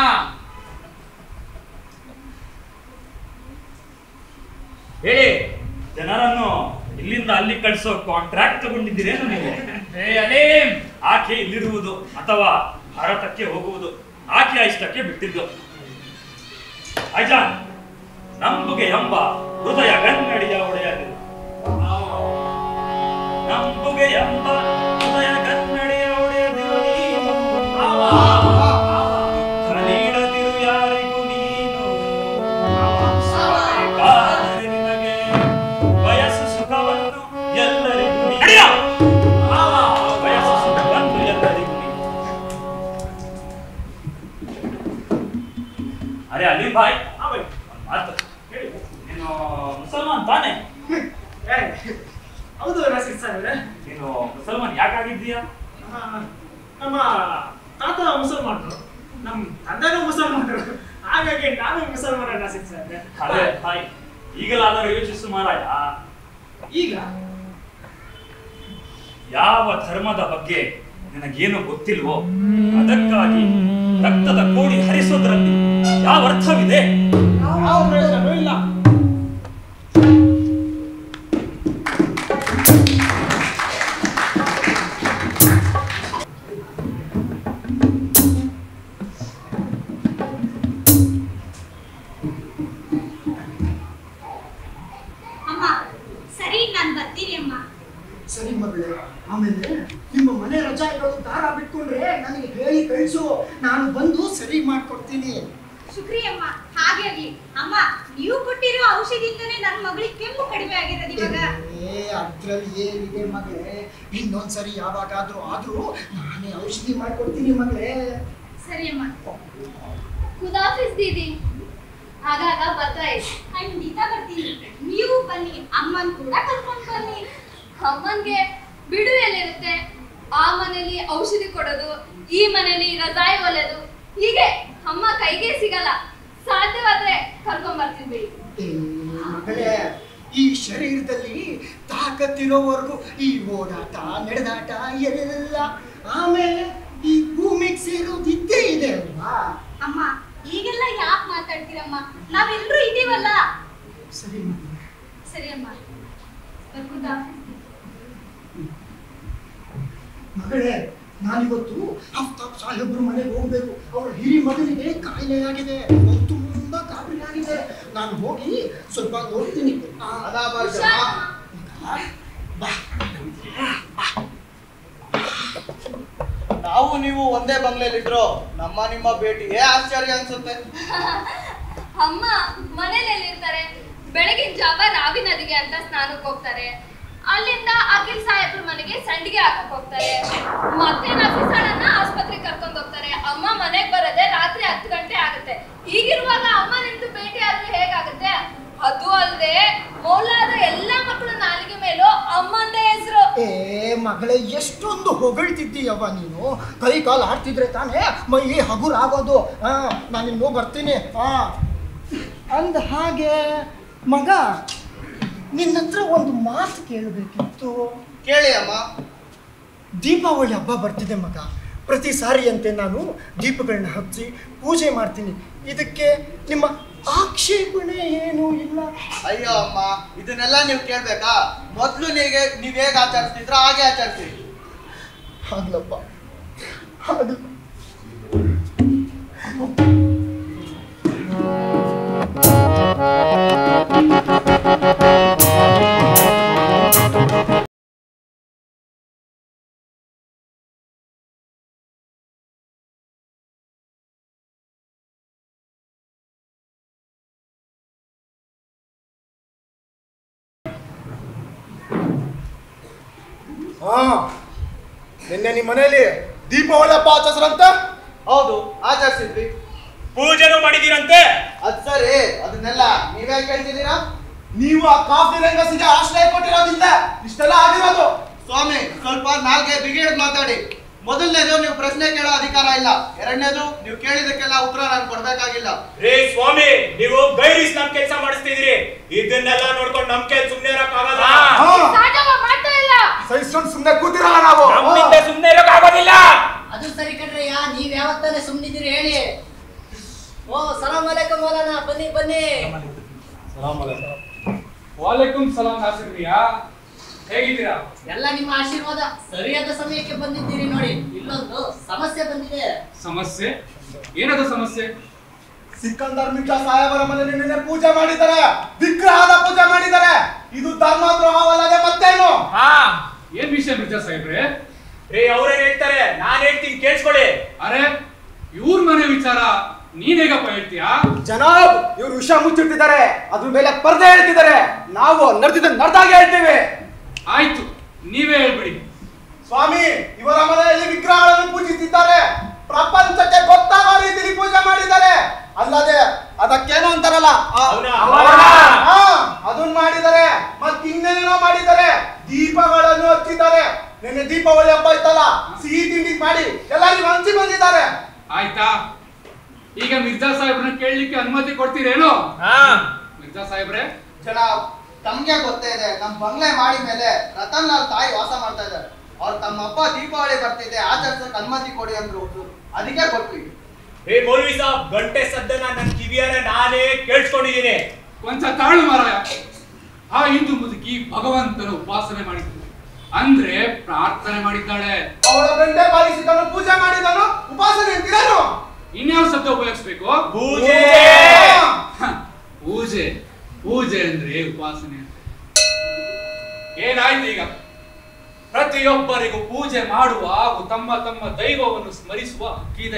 ಹೇಳಿ. ಜನರನ್ನು ಇಲ್ಲಿಂದ ಅಲ್ಲಿ ಕಳಿಸೋ ಕಾಂಟ್ರಾಕ್ಟ್ ತಗೊಂಡಿದ್ದೀರೇನು ನೀವು? ಆಕೆ ಇಲ್ಲಿರುವುದು ಅಥವಾ ಭಾರತಕ್ಕೆ ಹೋಗುವುದು ಆಕೆಯ ಇಷ್ಟಕ್ಕೆ ಬಿಟ್ಟಿದ್ದು. ಅಜಾನ್, ನಂಬುಗೆ ಎಂಬ ಹೃದಯ ಗನ್ನಡಿಯ ಒಡೆಯದು, ನಂಬುಗೆ ಎಂಬ ಹೃದಯ ಗನ್ನಡಿಯ ಒಡೆಯದಿರು ನೀನು, ನೀಡದಿರು ಯಾರಿಗೂ ನೀನು, ಬೇಕಾದರೆ ನಿನಗೆ ಬಯಸು ಸುಖವನ್ನು ಎಲ್ಲರಿಗೂ ನೀನು, ಬಯಸು ಸುಖವನ್ನು ಎಲ್ಲರಿಗೂ ನೀನು. ಅರೆ ಅಲಿ ಭಾಯ್, ಮಾತು ಹೇಳಿ, ನೀನು ಮುಸಲ್ಮಾನ್ ತಾನೆ? ಹೌದು ರಸೀದ್ ಸಾಹೇಬ್ರೆ. ನೀನು ಮುಸಲ್ಮಾನ್ ಯಾಕಾಗಿದ್ದೀಯಾ? ನಮ್ಮ ತಾತ ಮುಸಲ್ಮಾನರು, ನಮ್ಮ ತಂದೆನೂ ಮುಸಲ್ಮಾನರು, ಹಾಗಾಗಿ ನಾನು ಮುಸಲ್ಮಾನ ರಸೀದ್ ಸಾಹೇಬ್ರೆ. ಅದೇ ಭಾಯ್, ಈಗಲಾದರೂ ಯೋಚಿಸು ಮಾರಾಯ. ಈಗ ಯಾವ ಧರ್ಮದ ಬಗ್ಗೆ ನಿನಗೇನು ಗೊತ್ತಿಲ್ವೋ ಅದಕ್ಕಾಗಿ ರಕ್ತದ ಕೋಡಿ ಹರಿಸೋದ್ರಲ್ಲಿ ಯಾವ ಅರ್ಥವಿದೆ? ಯಾವ ಪ್ರಯೋಜನವೂ ಇಲ್ಲ. ಅಮ್ಮ ಸರಿ, ನಾನು ಬರ್ತೀನಿ ಅಮ್ಮ. ಸರಿ ಮಗಳೇ, ಆಮೇಲೆ ನಿಮ್ಮ ಮನೆ ರಜಾಯಿಗಳು ದಾರ ಬಿಟ್ಕೊಂಡ್ರೆ ನನಗೆ ಹೇಳಿ ಕಳಿಸು, ನಾನು ಬಂದು ಸರಿ ಮಾಡ್ಕೊಡ್ತೀನಿ. ಶುಕ್ರಿ ಅಮ್ಮ, ಹಾಗೆ ಆಗ್ಲಿ. ಅಮ್ಮ, ನೀವು ಕೊಟ್ಟಿರೋ ಔಷಧಿಯಿಂದನೇ ನನ್ನ ಮಗಳಿಗೆ ಕೆಮ್ಮು ಕಡಿಮೆ ಆಗಿರೋದು ಇವಾಗ. ಅದ್ರಲ್ಲಿ ಏನಿದೆ ಮಗಳೇ, ಇನ್ನೊಂದ್ಸರಿ ಯಾವಾಗಾದ್ರೂ ಆದ್ರೂ ನಾನೇ ಔಷಧಿ ಮಾಡ್ಕೊಡ್ತೀನಿ ಮಗಳೇ. ಸರಿ ಅಮ್ಮ. ಖುದಾಫಿಸ್ ದೀದಿ. ಆಗಾಗ ಬರ್ತಾ ಇದೆ, ಖಂಡಿತ ಬರ್ತೀನಿ. ನೀವು ಬನ್ನಿ, ಅಮ್ಮನ್ ಕೂಡ ಕರ್ಕೊಂಡು ಬನ್ನಿ. ಅಮ್ಮನ್ಗೆ ಬಿಡು ಎಲ್ಲಿರುತ್ತೆ? ಆ ಮನೇಲಿ ಔಷಧಿ ಕೊಡೋದು, ಈ ಮನೇಲಿ ರಜಾಯಿ ಒಲೆದು, ಹೀಗೆ ಅಮ್ಮ ಕೈಗೆ ಸಿಗಲ್ಲ. ಸಾಧ್ಯವಾದ್ರೆ ಕರ್ಕೊಂಡ್ ಬರ್ತೀನಿ ಬಿಡಿ. ಮಗಳೇ, ಈ ಶರೀರದಲ್ಲಿ ತಾಕತ್ತಿರೋವರೆಗೂ ಈ ಓಡಾಟ ನಡೆದಾಟ ಎಲ್ಲ, ಆಮೇಲೆ ಈ ಭೂಮಿಗೆ ಸೇರೋದು ಇದ್ದೇ ಇದೆ ಅಲ್ವಾ? ಅಮ್ಮ, ಈಗೆಲ್ಲ ಯಾಕೆ ಮಾತಾಡ್ತೀರಮ್ಮ? ನಾವೆಲ್ಲರೂ ಇದೀವಲ್ಲ. ಸರಿ ಸರಿ ಅಮ್ಮ, ಬರ್ಬೋದಾ? ಮಗಳೇ, ನಾನಿವತ್ತು ಆಫ್ತಾಬ್ ಸಾಹೇಬ್ರ ಮನೆಗೆ ಹೋಗ್ಬೇಕು. ಅವರ ಹಿರಿ ಮಗನಿಗೆ ಕಾಯಿಲೆ ಆಗಿದೆ, ಅವ್ರು ತುಂಬಾ ಗಾಬರಿ ಆಗಿದೆ. ನಾನು ಹೋಗಿ ಸ್ವಲ್ಪ ನೋಡ್ತೀನಿ. ನಾವು ನೀವು ಒಂದೇ ಬಂಗ್ಲೆಲಿಟ್ರು, ನಿಮ್ಮ ಭೇಟಿಗೆ ಆಶ್ಚರ್ಯ ಅನ್ಸುತ್ತೆ. ಅಮ್ಮ ಮನೇಲಿ ಇರ್ತಾರೆ, ಬೆಳಗಿನ ಜಾವ ರಾವಿ ನದಿಗೆ ಅಂತ ಸ್ನಾನಕ್ಕೆ ಹೋಗ್ತಾರೆ. ಅಲ್ಲಿಂದ ಅಖಿಲ್ ಸಾಹೇಬ್ರ ಮನೆಗೆ ಸಂಡಿಗೆ ಹಾಕಕ್ ಹೋಗ್ತಾರೆ. ಮತ್ತೆ ನಫೀಸಾಳನ್ನ ಆಸ್ಪತ್ರೆಗೆ ಕರ್ಕೊಂಡು ಹೋಗ್ತಾರೆ. ಅಮ್ಮ ಮನೆಗ್ ಬರೋದೇ ರಾತ್ರಿ 10 ಗಂಟೆ ಆಗುತ್ತೆ. ಹೀಗಿರುವಾಗ ಅಮ್ಮ ನಿಮ್ದು ಭೇಟಿ ಆದ್ರೆ ಹೇಗಾಗುತ್ತೆ? ಅದು ಅಲ್ಲದೆ ಮೌಲಾದ ಎಲ್ಲಾ ಮಕ್ಕಳ ನಾಲಿಗೆ ಮೇಲೂ ಅಮ್ಮಂದೇ ಹೆಸರು. ಮಗಳೇ, ಎಷ್ಟೊಂದು ಹೊಗಳ್ತಿದ್ದೀಯವ್ವ ನೀನು. ಕೈ ಕಾಲು ಆಡ್ತಿದ್ರೆ ತಾನೇ ಮೈ ಹಗುರ ಆಗೋದು. ನಾನಿನ್ನೂ ಬರ್ತೀನಿ. ಅಂದ ಹಾಗೆ ಮಗ, ನಿನ್ನ ಹತ್ರ ಒಂದು ಮಾತು ಕೇಳಬೇಕಿತ್ತು. ಕೇಳಿ ಅಮ್ಮ. ದೀಪಾವಳಿ ಹಬ್ಬ ಬರ್ತಿದೆ ಮಗ. ಪ್ರತಿ ಸಾರಿಯಂತೆ ನಾನು ದೀಪಗಳನ್ನ ಹಚ್ಚಿ ಪೂಜೆ ಮಾಡ್ತೀನಿ. ಇದಕ್ಕೆ ನಿಮ್ಮ ಆಕ್ಷೇಪಣೆ ಏನೂ ಇಲ್ಲ? ಅಯ್ಯೋ ಅಮ್ಮ, ಇದನ್ನೆಲ್ಲ ನೀವು ಕೇಳ್ಬೇಕಾ? ಮೊದ್ಲು ನೀವ್ ಹೇಗೆ ಆಚರಿಸ್ತಿದ್ರ ಹಾಗೆ ಆಚರಿಸಿ. ಆಗ್ಲಪ್ಪ, ಆಗ್ಲ. ನಿನ್ನೆ ನಿಮ್ಮ ಮನೆಯಲ್ಲಿ ದೀಪಾವಳಿ ಹಬ್ಬ ಆಚರಿಸ್ರಂತ? ಹೌದು, ಆಚರಿಸಿದ್ವಿ. ಪೂಜೆನೂ ಮಾಡಿದೀರಂತೆ? ಅದ್ ಸರಿ, ಅದನ್ನೆಲ್ಲ ನೀವೇ ಕೇಳ್ತಿದ್ದೀರಾ? ನೀವು ಆ ಕಾಫಿ ರಂಗಸಿಗೆ ಆಶ್ರಯ ಕೊಟ್ಟಿರೋದಿಲ್ಲ ಇಷ್ಟೆಲ್ಲ ಆಗಿರೋದು. ಸ್ವಾಮಿ, ಸ್ವಲ್ಪ ನಾಲ್ಗೆ ಬಿಗಿಡ್ ಮಾತಾಡಿ. ಮೊದಲನೇದು, ನೀವು ಪ್ರಶ್ನೆ ಕೇಳೋ ಅಧಿಕಾರ ಇಲ್ಲ. ಎರಡನೇದು, ನೀವು ಕೇಳಿದಕ್ಕೆಲ್ಲ ಉತ್ತರ ನಾನು ಕೊಡ್ಬೇಕಾಗಿಲ್ಲ. ರೇ ಸ್ವಾಮಿ, ನೀವು ಗೈರಿಸ್ ನಮ್ ಕೆಲಸ ಮಾಡಿಸ್ತಿದ್ರಿ. ಇದನ್ನೆಲ್ಲ ನೋಡ್ಕೊಂಡು ನಮ್ ಕೆಲ್ ಸುಮ್ನೆ ಇರಕ್ಕಾಗಲ್ಲ. ಸಹಿಸ್ಕೊಂಡು ಸುಮ್ನೆ ಕೂತಿರಲ್ಲ ನಾವು. ನಮ್ಮಿಂದ ಸುಮ್ನೆ ಇರಕ್ಕಾಗೋದಿಲ್ಲ. ಅದು ಸರಿ ಕಣ್ರಯ್ಯ, ನೀವ್ ಯಾವತ್ತಾನೆ ಸುಮ್ನಿದ್ದೀರಿ ಹೇಳಿ. ಓ ಸಲಾಮ್ ಅಲೈಕುಂ ಮೌಲಾನಾ, ಬನ್ನಿ ಬನ್ನಿ. ವಾಲೇಕುಂ ಸಲಾಂ ನಾಸಿರ್ರಿಯಾ, ಹೇಗಿದ್ದೀರಾ? ಎಲ್ಲ ನಿಮ್ಮ ಆಶೀರ್ವಾದ. ಸರಿಯಾದ ಸಮಯಕ್ಕೆ ಬಂದಿದ್ದೀರಿ ನೋಡಿ. ಇಲ್ಲೊಂದು ಸಮಸ್ಯೆ ಬಂದಿದೆ. ಸಮಸ್ಯೆ? ಏನದು ಸಮಸ್ಯೆ? ಸಿಕಂದರ್ ಮಿರ್ಜಾ ಸಾಹೇಬರ ಮನೆಯಲ್ಲಿ ನಿನ್ನೆ ಪೂಜೆ ಮಾಡಿದ್ದಾರೆ, ವಿಗ್ರಹದ ಪೂಜೆ ಮಾಡಿದ್ದಾರೆ. ಇದು ಧರ್ಮದ್ರೋಹವಲ್ಲದೆ ಮತ್ತೇನು? ಏನ್ ವಿಷಯ ಮಿರ್ಜಾ ಸಾಹೇಬ್ರೆ? ರೇ ಅವ್ರೇನ್ ಹೇಳ್ತಾರೆ, ನಾನ್ ಹೇಳ್ತೀನಿ ಕೇಳಿಸ್ಕೊಳ್ಳಿ. ಅರೆ, ಇವ್ರ ಮನೆ ವಿಚಾರ ನೀನ್ ಹೇಗಪ್ಪ ಹೇಳ್ತೀಯಾ? ಜನಾಬ್, ಇವ್ರು ವಿಷಯ ಮುಚ್ಚಿಟ್ಟಿದ್ದಾರೆ, ಅದ್ರ ಮೇಲೆ ಪರ್ದೆ ಹೇಳ್ತಿದ್ದಾರೆ. ನಾವು ನಡೆದಾಗೆ ಹೇಳ್ತೀವಿ. ಆಯ್ತು, ನೀವೇ ಹೇಳ್ಬಿಡಿ. ಸ್ವಾಮಿ, ಇವರ ಮನೆಯಲ್ಲಿ ವಿಗ್ರಹಗಳನ್ನು ಪೂಜಿಸಿದ್ದಾರೆ. ಪ್ರಪಂಚಕ್ಕೆ ಗೊತ್ತಾಗೋ ರೀತಿಯಲ್ಲಿ ಪೂಜೆ ಮಾಡಿದ್ದಾರೆ. ಅಲ್ಲದೆ ಅದಕ್ಕೇನೋ ಅಂತಾರಲ್ಲ, ಅದನ್ನ ಮಾಡಿದ್ದಾರೆ. ಮತ್ತೆ ಇನ್ನೇನೇನೋ ಮಾಡಿದ್ದಾರೆ. ದೀಪಗಳನ್ನು ಹಚ್ಚಿದ್ದಾರೆ. ನಿನ್ನೆ ದೀಪಾವಳಿ ಹಬ್ಬ ಇತ್ತಲ್ಲ, ಸಿಹಿ ತಿಂಡಿ ಮಾಡಿ ಎಲ್ಲರಿಗೂ ಹಂಚಿ ಬಂದಿದ್ದಾರೆ. ಆಯ್ತಾ, ಈಗ ಮಿರ್ಜಾ ಸಾಹೇಬ್ರನ್ನ ಕೇಳಲಿಕ್ಕೆ ಅನುಮತಿ ಕೊಡ್ತೀರೇನು? ಮಿರ್ಜಾ ಸಾಹೇಬ್ರೆ, ಜನಾಬ್, ತಮ್ಗೆ ಗೊತ್ತೇ ಇದೆ, ನಮ್ ಬಂಗ್ಲೆ ಮಾಡಿ ಮೇಲೆ ರತನ್ ಲಾಲ್ ತಾಯಿ ವಾಸ ಮಾಡ್ತಾ ಇದ್ದಾರೆ. ಅವ್ರು ತಮ್ಮ ಹಬ್ಬ ದೀಪಾವಳಿ ಬರ್ತಿದೆ, ಆಚರಿಸಕ್ ಅನುಮತಿ ಕೊಡಿ ಅಂದ್ರು. ಅದಕ್ಕೆ ಕೊಟ್ವಿ. ರೇ ಮೌಲ್ವಿ ಸಾಬ್, ಗಂಟೆ ಸದ್ದನ ನನ್ ಕಿವಿಯಾರೆ ನಾನೇ ಕೇಳಿಸ್ಕೊಂಡಿದ್ದೀನಿ. ಕೊಂಚ ತಾಳು ಮಾರಾಯ. ಆ ಹಿಂದೂ ಮುದುಕಿ ಭಗವಂತನ ಉಪಾಸನೆ ಮಾಡಿದ್ರು, ಅಂದ್ರೆ ಪ್ರಾರ್ಥನೆ ಮಾಡಿದ್ದಾಳೆ. ಅವಳ ಗಂಟೆ ಪಾಲಿಸಿದನು, ಪೂಜೆ ಮಾಡಿದನು, ಉಪಾಸನೆ ಅಂತೀರೇನು? ಇನ್ಯಾವ ಶಬ್ದ ಉಪಯೋಗಿಸ್ಬೇಕು? ಪೂಜೆ. ಪೂಜೆ ಪೂಜೆ ಅಂದ್ರೆ ಉಪಾಸನೆ ಅಂತ. ಏನಾಯ್ತು ಈಗ? ಪ್ರತಿಯೊಬ್ಬರಿಗೂ ಪೂಜೆ ಮಾಡುವ ಹಾಗೂ ತಮ್ಮ ತಮ್ಮ ದೈವವನ್ನು ಸ್ಮರಿಸುವ ಹಕ್ಕಿದೆ.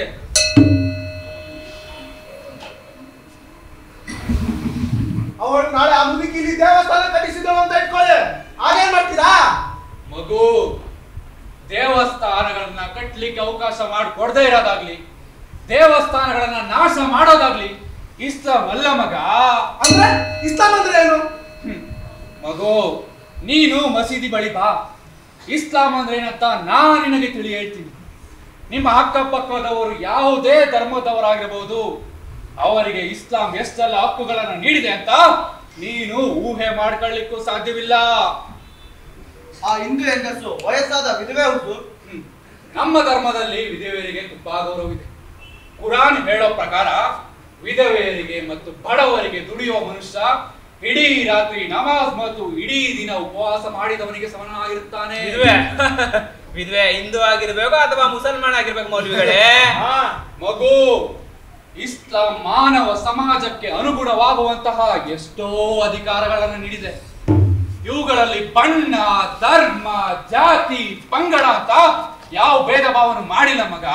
ಅವಳು ನಾಳೆ ಆ ಮುದುಕಿಲಿ ದೇವಸ್ಥಾನ ಕಟ್ಟಿಸಿದಳು ಅಂತ ಇಟ್ಕೊಳ್ಳಿ, ಹಾಗೇನ್ ಮಾಡ್ತೀರಾ? ಮಗು, ದೇವಸ್ಥಾನಗಳನ್ನ ಕಟ್ಟಲಿಕ್ಕೆ ಅವಕಾಶ ಮಾಡಿಕೊಡದೇ ಇರೋದಾಗ್ಲಿ, ದೇವಸ್ಥಾನಗಳನ್ನ ನಾಶ ಮಾಡೋದಾಗ್ಲಿ ಇಸ್ಲಾಂ ಅಲ್ಲ ಮಗ. ಅಂದ್ರೆ ಇಸ್ಲಾಂ ಅಂದ್ರೆ ಏನು? ಮಗು, ನೀನು ಮಸೀದಿ ಬಳಿ ಬಾ. ಇಸ್ಲಾಂ ಅಂದ್ರೆ ಏನಂತ ನಾನು ನಿನಗೆ ತಿಳಿ ಹೇಳ್ತೀನಿ. ನಿಮ್ಮ ಅಕ್ಕಪಕ್ಕದವರು ಯಾವುದೇ ಧರ್ಮದವರಾಗಿರಬಹುದು, ಅವರಿಗೆ ಇಸ್ಲಾಂ ಎಷ್ಟೆಲ್ಲ ಹಕ್ಕುಗಳನ್ನು ನೀಡಿದೆ ಅಂತ ನೀನು ಊಹೆ ಮಾಡ್ಕೊಳ್ಳಿಕ್ಕೂ ಸಾಧ್ಯವಿಲ್ಲ. ಆ ಹಿಂದೂ ಹೆಂಗಸು ವಯಸ್ಸಾದ ವಿಧವೆ ಹುಡುಗ. ನಮ್ಮ ಧರ್ಮದಲ್ಲಿ ವಿಧವೆಯರಿಗೆ ತುಂಬಾ ಗೌರವವಿದೆ. ಕುರಾನ್ ಹೇಳೋ ಪ್ರಕಾರ ವಿಧವೆಯರಿಗೆ ಮತ್ತು ಬಡವರಿಗೆ ದುಡಿಯುವ ಮನುಷ್ಯ ಇಡೀ ರಾತ್ರಿ ನಮಾಜ್ ಮತ್ತು ಇಡೀ ದಿನ ಉಪವಾಸ ಮಾಡಿದವನಿಗೆ ಸಮನಾಗಿರುತ್ತಾನೆ. ವಿಧವೆ ಹಿಂದೂ ಆಗಿರ್ಬೇಕು ಅಥವಾ ಮುಸಲ್ಮಾನ್ ಆಗಿರ್ಬೇಕು ಮೌಲ್ವಿಗಳೇ? ಮಗು, ಇಸ್ಲಾಂ ಮಾನವ ಸಮಾಜಕ್ಕೆ ಅನುಗುಣವಾಗುವಂತಹ ಎಷ್ಟೋ ಅಧಿಕಾರಗಳನ್ನು ನೀಡಿದೆ. ಇವುಗಳಲ್ಲಿ ಬಣ್ಣ, ಧರ್ಮ, ಜಾತಿ, ಪಂಗಡ ಅಂತ ಯಾವ ಭೇದ ಭಾವನು ಮಾಡಿಲ್ಲ ಮಗ.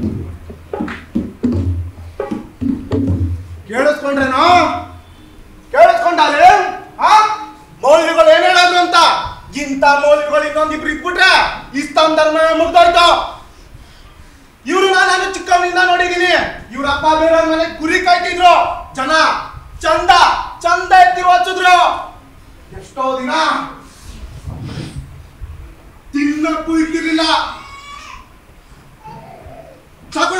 ಕೇಳಿಸ್ಕೊಂಡ್ರೇನೋ? ಒಂದಿಬ್ರು ಇದ್ಬಿಟ್ರೆ ಇಸ್ಲಾಂ ಧರ್ಮ ಮುಗ್ದೋಯ್ತು. ಇವ್ರು ನಾನು ಚಿಕ್ಕವನಿಂದ ನೋಡಿದೀನಿ. ಇವ್ರ ಅಪ್ಪ ಬೇರೆ ಮನೆ ಕುರಿ ಕಾಯ್ತಿದ್ರು. ಜನ ಚಂದ ಚಂದ ಎತ್ತಿ ಹೊಚ್ಚಿದ್ರು. ಎಷ್ಟೋ ದಿನ ತಿನ್ನಕ್ಕೂ ಇಟ್ಟಿರ್ಲಿಲ್ಲ. ಸಾಕೋಣ.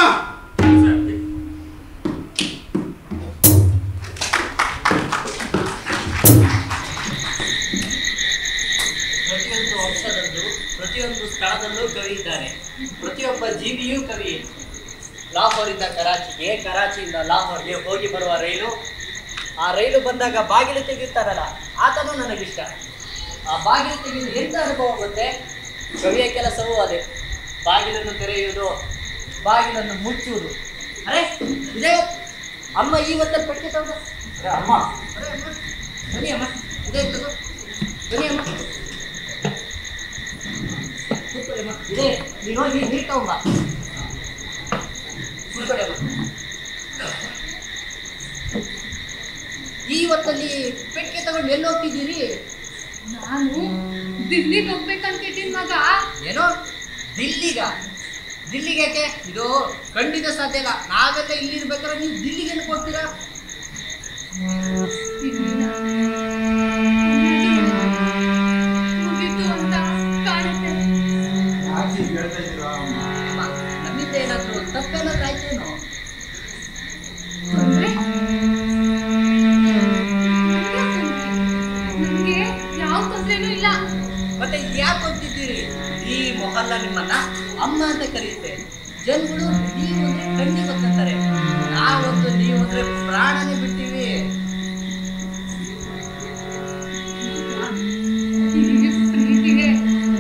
ಪ್ರತಿಯೊಂದು ವಂಶದಲ್ಲೂ ಪ್ರತಿಯೊಂದು ಸ್ಥಳದಲ್ಲೂ ಕವಿ ಇದ್ದಾನೆ. ಪ್ರತಿಯೊಬ್ಬ ಜೀವಿಯೂ ಕವಿ. ಲಾಹೋರಿಂದ ಕರಾಚಿಗೆ, ಕರಾಚಿಯಿಂದ ಲಾಹೋರ್ಗೆ ಹೋಗಿ ಬರುವ ರೈಲು, ಆ ರೈಲು ಬಂದಾಗ ಬಾಗಿಲು ತೆಗೆಯುತ್ತಾರಲ್ಲ, ಆತನೂ ನನಗಿಷ್ಟ. ಆ ಬಾಗಿಲು ತೆಗೆದು ಎಂತ ಅನುಭವ ಗೊತ್ತೇ? ಕವಿಯ ಕೆಲಸವೂ ಅದೇ. ಬಾಗಿಲನ್ನು ತೆರೆಯುವುದು, ಬಾಗಿಲನ್ನು ಮುಚ್ಚುವುದು. ಅರೆ ಇದೇ ಅಮ್ಮ ಇವತ್ತಲ್ಲಿ ಪೆಟ್ಟಿಗೆ ತಗೊಂಡು ಅಮ್ಮ ಬನ್ನಿ ಅಮ್ಮ, ಇದೇ ತಗೋ ಬನ್ನಿ ಅಮ್ಮ, ಕೂತ್ಕೊಳ್ಳಿ ಅಮ್ಮ. ಇದೇ ನೀನು ಹೋಗಿ ನೀರು ತಗೊಂಬ, ಕೂತ್ಕೊಳ್ಳಿ ಅಮ್ಮ. ಈ ಹೊತ್ತಲ್ಲಿ ಪೆಟ್ಟಿಗೆ ತಗೊಂಡು ಎಲ್ಲಿ ಹೋಗ್ತಿದ್ದೀರಿ? ನಾನು ದಿಲ್ಲಿಗೆ ಹೋಗ್ಬೇಕಂತಿದ್ದೀನಿ ಮಗ. ಏನೋ ದಿಲ್ಲಿಗ? ದಿಲ್ಲಿಗೆ ಯಾಕೆ? ಇದು ಖಂಡಿತ ಸಾಧ್ಯ ಇಲ್ಲ. ನಾವೆಲ್ಲ ಇಲ್ಲಿ ಇರ್ಬೇಕಾದ್ರೆ ನೀವು ದಿಲ್ಲಿಗೆ ಏನಕ್ಕೆ ಹೋಗ್ತೀರಾ? ಮುಗಿತು ಅಂತ ಕಾಣುತ್ತೆ. ಯಾಕೆ ಹೇಳ್ತಾ ಇದ್ದೀರಾ ಅಮ್ಮ, ನಮ್ಮಿಂದ ಏನಾದ್ರು ತಪ್ಪೇನಾದ್ರು ಆಯ್ತೇನೋ? ಅಂದ್ರೆ ನನ್ಗೆ ಯಾವ ತೊಂದ್ರೆನೂ ಇಲ್ಲ. ಮತ್ತೆ ಯಾಕೆ ಹೋಗ್ತಿದ್ದೀರಿ? ಈ ಮೊಹಲ್ಲ ನಿಮ್ಮನ್ನ ಅಮ್ಮ ಅಂತ ಕರೆಯುತ್ತೆ. ಜನಗಳು ನೀವು ಅಂದ್ರೆ ಕಣ್ಣಿ ಗೊತ್ತಂತಾರೆ. ನಾವೊಂದು ನೀವು ಅಂದ್ರೆ ಪ್ರಾಣನೇ ಬಿಡ್ತೀವಿ. ಈ ಪ್ರೀತಿಗೆ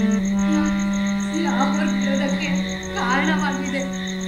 ಲಾಹೋರ್ ಬಿಡೋದಕ್ಕೆ ಕಾರಣವಾಗಿದೆ.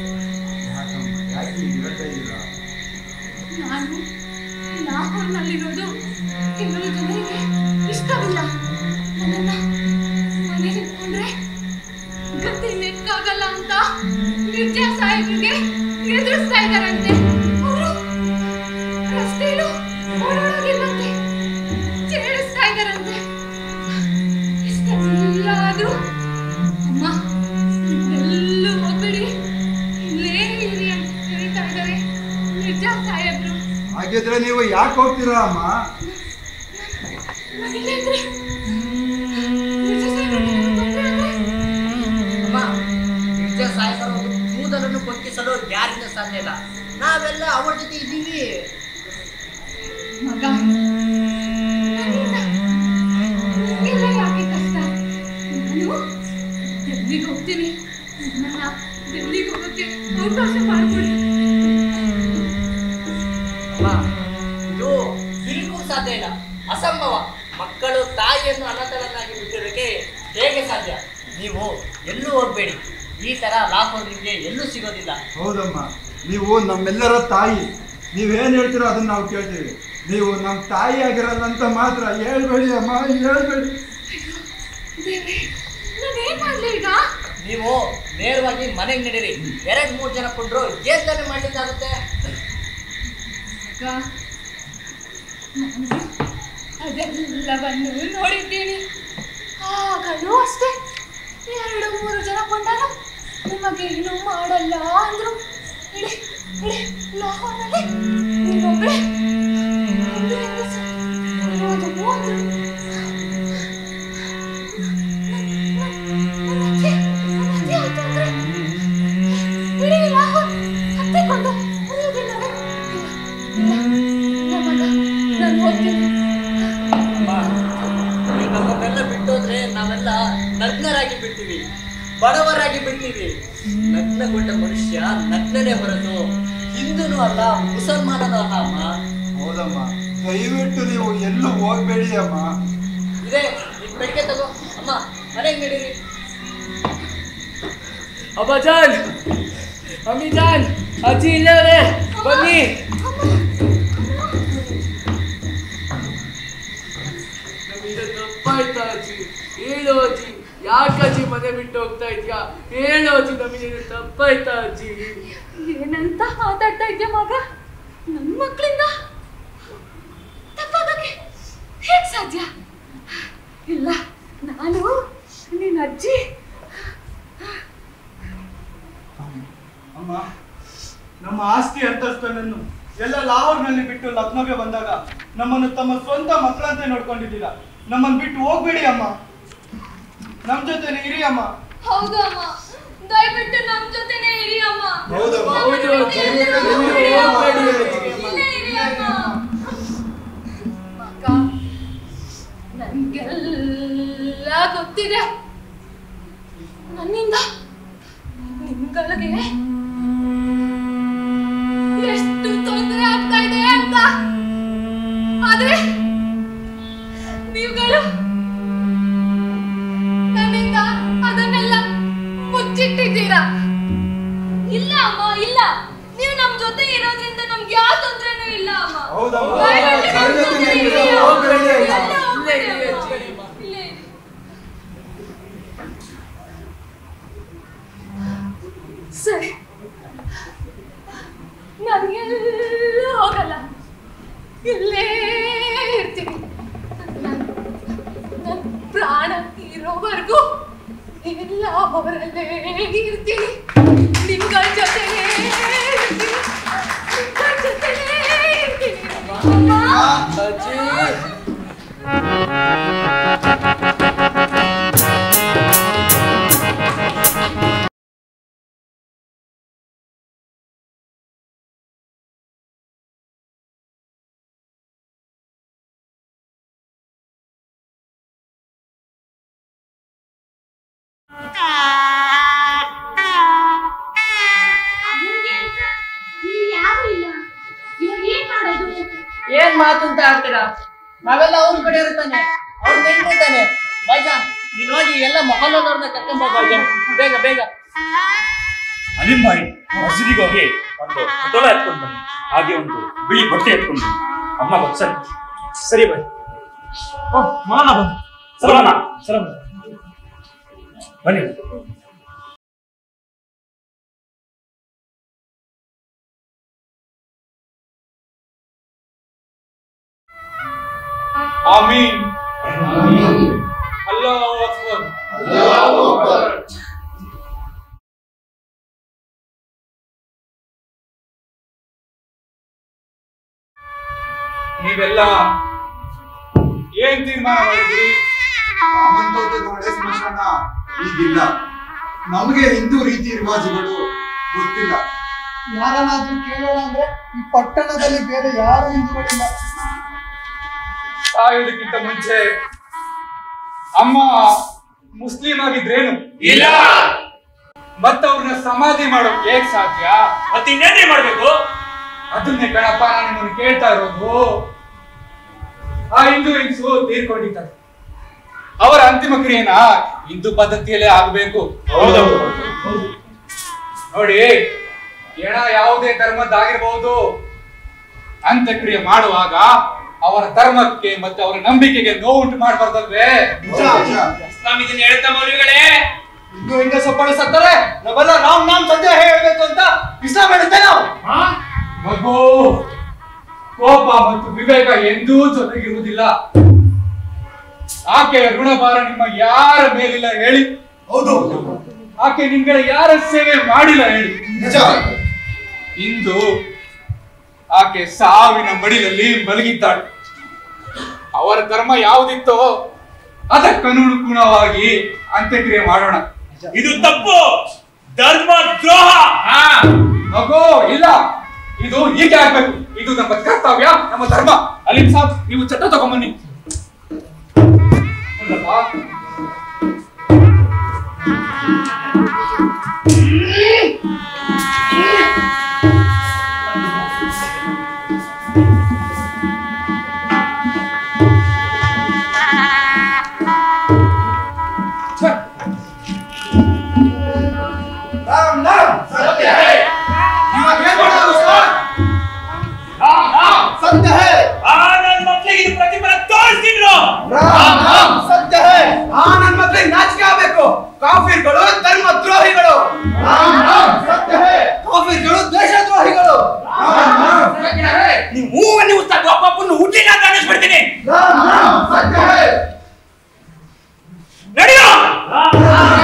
ಯಾಕೆ ಹೇಳ್ತಾ ಇದ್ದೀರಾ? ನಾನು ಲಾಹೋರ್ನಲ್ಲಿರೋದು ಕೆಲವು ಜನರಿಗೆ ಇಷ್ಟವಿಲ್ಲ. ನನ್ನನ್ನ ಮನೇಲಿ ಇಟ್ಕೊಂಡ್ರೆ ಗತಿ ನೆಕ್ಕಾಗಲ್ಲ ಅಂತ ಮಿರ್ಜಾ ಸಾಹೇಬ್ರಿಗೆ ಎದುರಿಸ್ತಾ ಇದ್ದಾರಂತೆ. ಅವರು ರಸ್ತೆಯಲ್ಲೂ ಓಡಾಡೋದಿಲ್ಲಂತೆ, ಚೇಳಿಸ್ತಾ ಇದ್ದಾರಂತೆ. ಇಷ್ಟೆಲ್ಲ ಆದ್ರೂ ಅಮ್ಮ ಎಲ್ಲೂ ಹೋಗ್ಬೇಡಿ, ಇಲ್ಲೇ ಇರಿ ಅಂತ ಹೇಳ್ತಾ ಇದ್ದಾರೆ ಮಿರ್ಜಾ ಸಾಹೇಬ್ರು. ಹಾಗಿದ್ರೆ ನೀವು ಯಾಕೆ ಹೋಗ್ತೀರಾ ಅಮ್ಮ? ನಾನಿಲ್ಲೇ ಇದ್ರೆ ಮಿರ್ಜಾ ಸಾಹೇಬ್ರಿಗೆ ತೊಂದ್ರೆ ಆದ್ರೆ ಅಮ್ಮ, ಮಿರ್ಜಾ ಸಾಹೇಬರ ಒಂದು ಕೂದಲನ್ನು ಬಗ್ಗಿಸಲು ಯಾರಿಂದ ಸಾಧ್ಯ ಇಲ್ಲ. ನಾವೆಲ್ಲ ಅವರ ಜೊತೆ ಇದ್ದೀವಿ. ಮಗ, ನನ್ನಿಂದ ನಿಮ್ಗೆಲ್ಲ ಯಾಕೆ ಕಷ್ಟ? ನಾನು ಡೆಲ್ಲಿಗೆ ಹೋಗ್ತೀನಿ. ನನ್ನನ್ನ ಡೆಲ್ಲಿಗೆ ಹೋಗೋಕ್ಕೆ ಅವಕಾಶ ಮಾಡ್ಕೊಡಿ. ಅಮ್ಮ, ಇದು ಬಿಲ್ಕುಲ್ ಸಾಧ್ಯ ಇಲ್ಲ, ಅಸಂಭವ. ಮಕ್ಕಳು ತಾಯಿಯನ್ನು ಅನಾಥರನ್ನಾಗಿ ಬಿಟ್ಟಿರೋಕ್ಕೆ ಹೇಗೆ ಸಾಧ್ಯ? ನೀವು ಎಲ್ಲೂ ಹೋಗ್ಬೇಡಿ. ಈ ತರ ಲಾಭ ನಿಮಗೆ ಎಲ್ಲೂ ಸಿಗೋದಿಲ್ಲ. ಹೌದಮ್ಮ, ನೀವು ನಮ್ಮೆಲ್ಲರ ತಾಯಿ. ನೀವೇನ್ ಹೇಳ್ತೀರೋ ಅದನ್ನ ನಾವು ಕೇಳ್ತೀವಿ. ನೀವು ನಮ್ಮ ತಾಯಿ ಆಗಿರಲ್ಲ ಅಂತ ಮಾತ್ರ ಹೇಳ್ಬೇಡಿ ಅಮ್ಮ, ಹೇಳ್ಬೇಡಿ. ನಾನೇನ್ ಮಾಡ್ಲಿ ಈಗ? ನೀವು ನೇರವಾಗಿ ಮನೆಗೆ ನಡೀರಿ. 2-3 ಜನ ಕೊಂಡ್ರು ಏನ್ ತಾನೇ ಮಾಡ್ಲಿಕ್ಕಾಗುತ್ತೆ? ನಾನು ಅದೆಲ್ಲವನ್ನು ನೋಡಿದ್ದೀನಿ. ಆಗಲೂ ಅಷ್ಟೇ 2-3 ಜನ ಕೊಂಡಾಗ ನಿಮಗೇನು ಮಾಡಲ್ಲ ಅಂದ್ರು. ಇಡೀ ಲಾಹೋರ್ನಲ್ಲಿ ನೀವೊಬ್ಬಳೆ ಒಂದು ಹೆಂಗಸು ಇರೋದು ಅಂದ್ರು. ನನ್ನ ಅಜ್ಜಿ ಆಯ್ತು ಅಂದ್ರೆ ಇಡೀ ಲಾಹೋರ್ ಹತ್ತಿಕೊಂಡು ಉಳಿಯೋದಿಲ್ಲವೇ? ನಾನು ಹೋಗ್ತೀನಿ. ನೀವು ನಮ್ಮನ್ನೆಲ್ಲ ಬಿಟ್ಟೋದ್ರೆ ನಾವೆಲ್ಲ ನಗ್ನರಾಗಿ ಬಿಡ್ತೀವಿ, ಬಡವರಾಗಿ ಬಿಡ್ತೀವಿ. ನಗ್ನಗೊಂಡ ಮನುಷ್ಯ ನಗ್ನನೇ ಹೊರತು ಹಿಂದೂನೂ ಅಲ್ಲ, ಮುಸಲ್ಮಾನನೂ ಅಲ್ಲ ಅಮ್ಮ. ಹೌದಮ್ಮ, ದಯವಿಟ್ಟು ನೀವು ಎಲ್ಲೂ ಹೋಗ್ಬೇಡಿ ಅಮ್ಮ. ಇದೇ ನಿನ್ ಬೆಳಿಗ್ಗೆ ತಗೋ ಅಮ್ಮ, ಮನೆಗೆ ನಡೀರಿ. ಅಬ್ಬಾಜಾನ್, ಅಮ್ಮಿಜಾನ್, ಅಜ್ಜಿ ಇಲ್ಲೇ ಬನ್ನಿ. ನಮ್ಮಿಂದ ತಪ್ಪಾಯ್ತಾ ಅಜ್ಜಿ? ಹೇಳು ಅಜ್ಜಿ, ಯಾಕಜ್ಜಿ ಮನೆ ಬಿಟ್ಟು ಹೋಗ್ತಾ ಇದ್ಯಾ? ಹೇಳು ಅಜ್ಜಿ, ನಮ್ಮಿಂದ ತಪ್ಪಾಯ್ತಾ ಅಜ್ಜಿ? ಏನಂತ ಮಾತಾಡ್ತಾ ಇದ್ಯಾ ಮಗ? ನನ್ನ ಮಕ್ಕಳಿಂದ ತಪ್ಪಾಗಕ್ಕೆ ಹೇಗ್ ಸಾಧ್ಯ? ಇಲ್ಲ, ನಾನು ನಿನ್ನ ಅಜ್ಜಿ ಅಮ್ಮ, ನಮ್ಮ ಆಸ್ತಿ ಅಂತಸ್ತನನ್ನು ಎಲ್ಲ ಲಾಹೋರ್ನಲ್ಲಿ ಬಿಟ್ಟು ಲಕ್ನೋಗೆ ಬಂದಾಗ ನಮ್ಮನ್ನು ತಮ್ಮ ಸ್ವಂತ ಮಕ್ಕಳಂತೆ ನೋಡ್ಕೊಂಡಿದ್ದೀರಾ. ನಮ್ಮನ್ನು ಬಿಟ್ಟು ಹೋಗ್ಬೇಡಿ ಅಮ್ಮ, ನಮ್ ಜೊತೆನೆ ಇರಿ ಅಮ್ಮ. ಹೌದು ಅಮ್ಮ, ದಯವಿಟ್ಟು ನಮ್ ಜೊತೆನೆ ಇರಿ ಅಮ್ಮ. ಹೌದಮ್ಮ. ಇಲ್ಲೇ ಇರಿ ಅಮ್ಮ. ಮಗ, ನನ್ಗೆಲ್ಲ ಗೊತ್ತಿದೆ. ನನ್ನಿಂದ ನಿಮ್ಗಳಿಗೆ ಎಷ್ಟು ತೊಂದರೆ ಆಗ್ತಾ ಇದೆ ಅಂತ. ಆದ್ರೆ ನೀವುಗಳು ನನ್ನಿಂದ ಅದನ್ನೆಲ್ಲ ಮುಚ್ಚಿಟ್ಟಿದ್ದೀರಾ. ಇಲ್ಲ ಅಮ್ಮ, ಇಲ್ಲ. ನೀವು ನಮ್ ಜೊತೆ ಇರೋದ್ರಿಂದ ನಮ್ಗೆ ಯಾವ ತೊಂದ್ರೆನೂ ಇಲ್ಲ ಅಮ್ಮ. ದಯವಿಟ್ಟು ನಮ್ ಜೊತೆ ಇರಿ. ಎಲ್ಲ ಹೋಗ್ಬೇಡಿ ಅಮ್ಮ. ಇಲ್ಲೇ ಇರಿ. ಸರಿ, ನನಗೆಲ್ಲ ಹೋಗಲ್ಲ, ಇಲ್ಲೇ ಇರ್ತೀನಿ. ನನ್ನ ಪ್ರಾಣ ಇರೋವರೆಗೂ ಎಲ್ಲ ಅವರಲ್ಲೇ ಇರ್ತೀನಿ. ನಿಮ್ಗಳ ಜೊತೆನೇ ಇರ್ತೀನಿ, ನಿಮ್ಗಳ ಜೊತೆನೇ ಇರ್ತೀನಿ. ಏನ್ ಮಾತು ಅಂತ ಆಡ್ತೀರಾ? ನಾವೆಲ್ಲ ಅವ್ರ ಕಡೆ ಇರ್ತಾನೆ, ಅವ್ರ ನೆನ್ಪಿರ್ತಾನೆ. ಬೈಜಾನ್, ನೀನ್ ಹೋಗಿ ಎಲ್ಲ ಮೊಹಲ್ಲದವ್ರನ್ನ ಕರ್ಕೊಂಡ್ ಬೈಜಾನ್, ಬೇಗ ಬೇಗ. ಅಲಿಂ ಭಾಯಿ, ಮಸೀದಿಗೆ ಹೋಗಿ ಒಂದು ಪಟೋಲ ಎತ್ಕೊಂಡು ಬನ್ನಿ, ಹಾಗೆ ಒಂದು ಬಿಳಿ ಬಟ್ಟೆ ಎತ್ಕೊಂಡು ಬನ್ನಿ. ಅಮ್ಮ ಬರ್ಸರಿ. ಸರಿ ಬಾಯ್. ಮಾನ ಬನ್ನಿ. ಸಲಾಮ ಸಲಾಮ ಬನ್ನಿ. ಆಮೀನ್. ಅಲ್ಲಾಹು ಅಕ್ಬರ್. ಅಲ್ಲಾಹು ಅಕ್ಬರ್. ನೀವೆಲ್ಲ ಏನ್ ತೀರ್ಮಾನ ಮಾಡಿದ್ರಿ? ರಾಮಂತೋಟದ ಹಳೆ ಸ್ಮಶಾನ ಈಗಿಲ್ಲ. ನಮಗೆ ಹಿಂದೂ ರೀತಿ ರಿವಾಜುಗಳು ಗೊತ್ತಿಲ್ಲ. ಯಾರನ್ನಾದ್ರೂ ಕೇಳೋಣ ಅಂದ್ರೆ ಈ ಪಟ್ಟಣದಲ್ಲಿ ಬೇರೆ ಯಾರು ಹಿಂದೂಗಳಿಲ್ಲ. ಸಾಯೋದಕ್ಕಿಂತ ಮುಂಚೆ ಅಮ್ಮ ಮುಸ್ಲಿಂ ಆಗಿದ್ರೇನು? ಇಲ್ಲ. ಮತ್ತವ್ರನ್ನ ಸಮಾಧಿ ಮಾಡೋಕ್ ಹೇಗ್ ಸಾಧ್ಯ? ಮತ್ತಿನ್ನೇನ್ರಿ ಮಾಡ್ಬೇಕು? ಅದನ್ನೇ ಕಣಪ್ಪ ನಾನು ನಿಮ್ಮನ್ನು ಕೇಳ್ತಾ ಇರೋದು. ಆ ಹಿಂದೂ ಹೆಂಗಸು ತೀರ್ಕೊಂಡಿದ್ದಾರೆ, ಅವರ ಅಂತಿಮ ಕ್ರಿಯೆನ ಹಿಂದೂ ಪದ್ಧತಿಯಲ್ಲೇ ಆಗ್ಬೇಕು. ನೋಡಿ, ಎಣ ಯಾವುದೇ ಧರ್ಮದ್ದಾಗಿರ್ಬಹುದು, ಅಂತ್ಯಕ್ರಿಯೆ ಮಾಡುವಾಗ ಅವರ ಧರ್ಮಕ್ಕೆ ಮತ್ತೆ ಅವರ ನಂಬಿಕೆಗೆ ನೋವು ಉಂಟು ಮಾಡಬಾರ್ದಲ್ವೇ? ಇಸ್ಲಾಂ ಇದನ್ನ ಹೇಳ್ತಾ ಮೌಲ್ವಿಗಳೇ. ಹಿಂದೂ ಹೆಂಗೆ ಸೊಪ್ಪಳು ಸತ್ತಾರೆ, ನಾವೆಲ್ಲ ರಾಮ್ ನಾಮ್ ಸತ್ಯ ಹೇಳ್ಬೇಕು ಅಂತ ಇಸ್ಲಾಂ ಹೇಳುತ್ತೆ. ನಾವು ಮಗು, ಕೋಪ ಮತ್ತು ವಿವೇಕ ಎಂದೂ ಜೊತೆಗಿರುವುದಿಲ್ಲ. ಆಕೆಯ ಋಣಭಾರ ನಿಮ್ಮ ಯಾರ ಮೇಲಿಲ್ಲ ಹೇಳಿ? ಹೌದು. ಆಕೆ ನಿಮ್ಗಳ ಯಾರ ಸೇವೆ ಮಾಡಿಲ್ಲ ಹೇಳಿ? ನಿಜ. ಇಂದು ಆಕೆ ಸಾವಿನ ಮಡಿಲಲ್ಲಿ ಮಲಗಿದ್ದಾಳೆ. ಅವರ ಕರ್ಮ ಯಾವುದಿತ್ತೋ ಅದಕ್ಕನುಗುಣವಾಗಿ ಅಂತ್ಯಕ್ರಿಯೆ ಮಾಡೋಣ. ಇದು ತಪ್ಪು, ಧರ್ಮ ದ್ರೋಹ. ಮಗು, ಇಲ್ಲ, ಇದು ಹೀಗೆ ಆಗ್ಬೇಕು. ಇದು ನಮ್ಮ ಕರ್ತವ್ಯ, ನಮ್ಮ ಧರ್ಮ. ಅಲಿಂ ಸಾಬ್, ನೀವು ಚಟ್ಟ ತಗೊಂಬನ್ನಿ. राम नाम सत्य है। सत्य है। ನನ್ನ ಮಕ್ಕಳಿಗೆ ಇದು ಪ್ರತಿಫಲ ತೋರಿಸ್ತಿದ್ರು. ರಾಮ್ ನಾಮ್ ಸತ್ಯ है। ನನ್ನ ಮಕ್ಕಳಿಗೆ ನಾಚಿಕೆ ಆಗಬೇಕು. ಕಾಫಿರ್ಗಳು ಧರ್ಮ ದ್ರೋಹಿಗಳು. ರಾಮ್ ನಾಮ್ ಸತ್ಯ है। ಕಾಫಿರ್ಗಳು ದೇಶದ್ರೋಹಿಗಳು. ರಾಮ್ ನಾಮ್ ಸತ್ಯ है। ನೀವು ಮೂವನ್ನಿ ಉಸ್ತಾದ್ ಒಬ್ಬೊಬ್ಬನ್ನು ಹುಟ್ಟಿನ ಅಂತ ಅನ್ನಿಸ್ಬಿಡ್ತೀನಿ. ರಾಮ್ ನಾಮ್ ಸತ್ಯ है। ನಡೆಯೋ. ರಾಮ್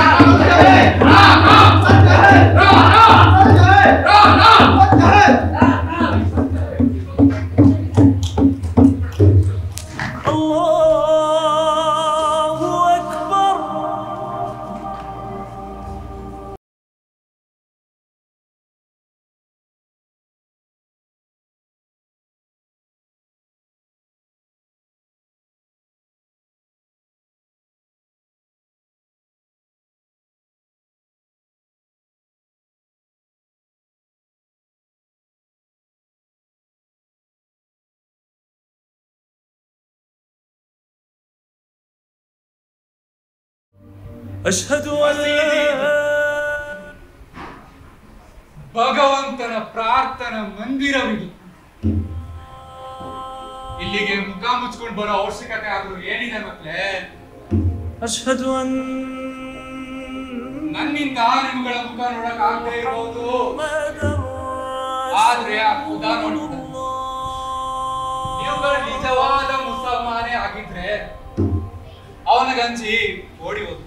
ಭಗವಂತನ ಪ್ರಾರ್ಥನಾ ಮಂದಿರವಿದು. ಇಲ್ಲಿಗೆ ಮುಖ ಮುಚ್ಕೊಂಡು ಬರೋ ಅವಶ್ಯಕತೆ ಆದ್ರೂ ಏನಿದೆ ಮಕ್ಕಳೇ? ನನ್ನಿಂದ ನಿಮ್ಗಳ ಮುಖ ನೋಡಕ್ ಆಗದೆ ಇರೋದು, ಆದ್ರೆ ಆ ಖುದಾ ನೋಡ್ತಾರೆ. ನೀವುಗಳು ನಿಜವಾದ ಮುಸಲ್ಮಾನೇ ಆಗಿದ್ರೆ ಅವನಿಗಂಜಿ ಓಡಿ ಹೋಗಿ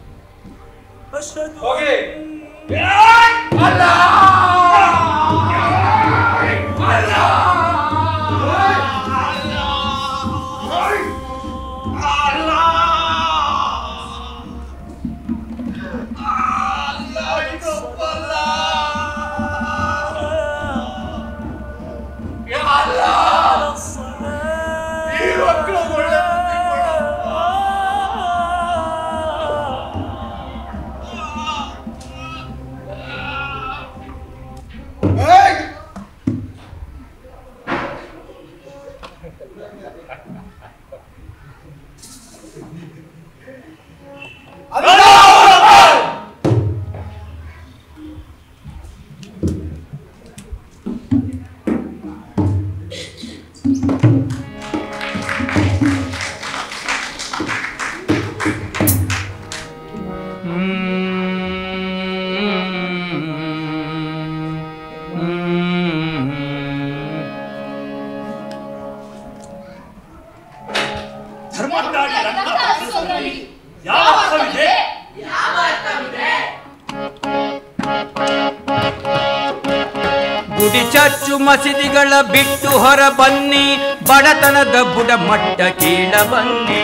ಗುಡಿ ಚರ್ಚು ಮಸೀದಿಗಳ ಬಿಟ್ಟು ಹೊರ ಬನ್ನಿ, ಬಡತನದ ಬುಡ ಮಟ್ಟ ಕೀಳ ಬನ್ನಿ.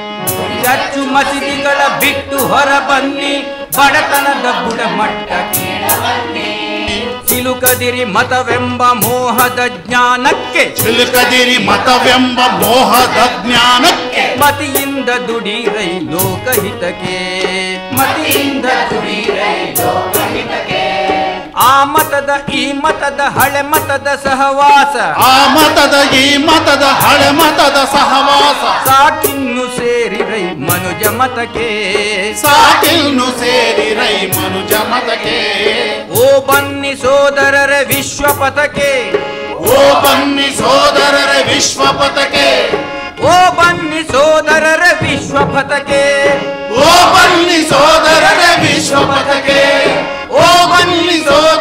ಚರ್ಚು ಮಸೀದಿಗಳ ಬಿಟ್ಟು ಹೊರ ಬನ್ನಿ, ಬಡತನದ ಬುಡ ಮಟ್ಟ ಕೀಳ ಬನ್ನಿ. ಚಿಲುಕದಿರಿ ಮತವೆಂಬ ಮೋಹದ ಜ್ಞಾನಕ್ಕೆ, ಚಿಲುಕದಿರಿ ಮತವೆಂಬ ಮೋಹದ ಜ್ಞಾನಕ್ಕೆ, ಮತಿಯಿಂದ ದುಡಿರೈ ಲೋಕಹಿತಕ್ಕೆ, ಮತಿಯಿಂದ ದುಡಿರೈ ಲೋಕಹಿತಕ್ಕೆ. ಆ ಮತದ ಈ ಮತದ ಹಳೆ ಮತದ ಸಹವಾಸ, ಆ ಮತದ ಈ ಮತದ ಹಳೆ ಮತದ ಸಹವಾಸ, ಸಾಕಿನ್ನು ಸೇರಿರೈ ಮನುಜ ಮತಕ್ಕೆ, ಸಾಕಿನ್ನು ಸೇರಿರೈ ಮನುಜ ಮತಕ್ಕೆ. ಓ ಬನ್ನಿ ಸೋದರರ ವಿಶ್ವಪಥಕ್ಕೆ, ಓ ಬನ್ನಿ ಸೋದರರ ವಿಶ್ವಪಥಕ್ಕೆ, ಓ ಬನ್ನಿ ಸೋದರರ ವಿಶ್ವಪಥಕ್ಕೆ, ಓ ಬನ್ನಿ ಸೋದರರ ವಿಶ್ವಪಥಕ್ಕೆ, ಓ ಬನ್ನಿ ಸೋದರ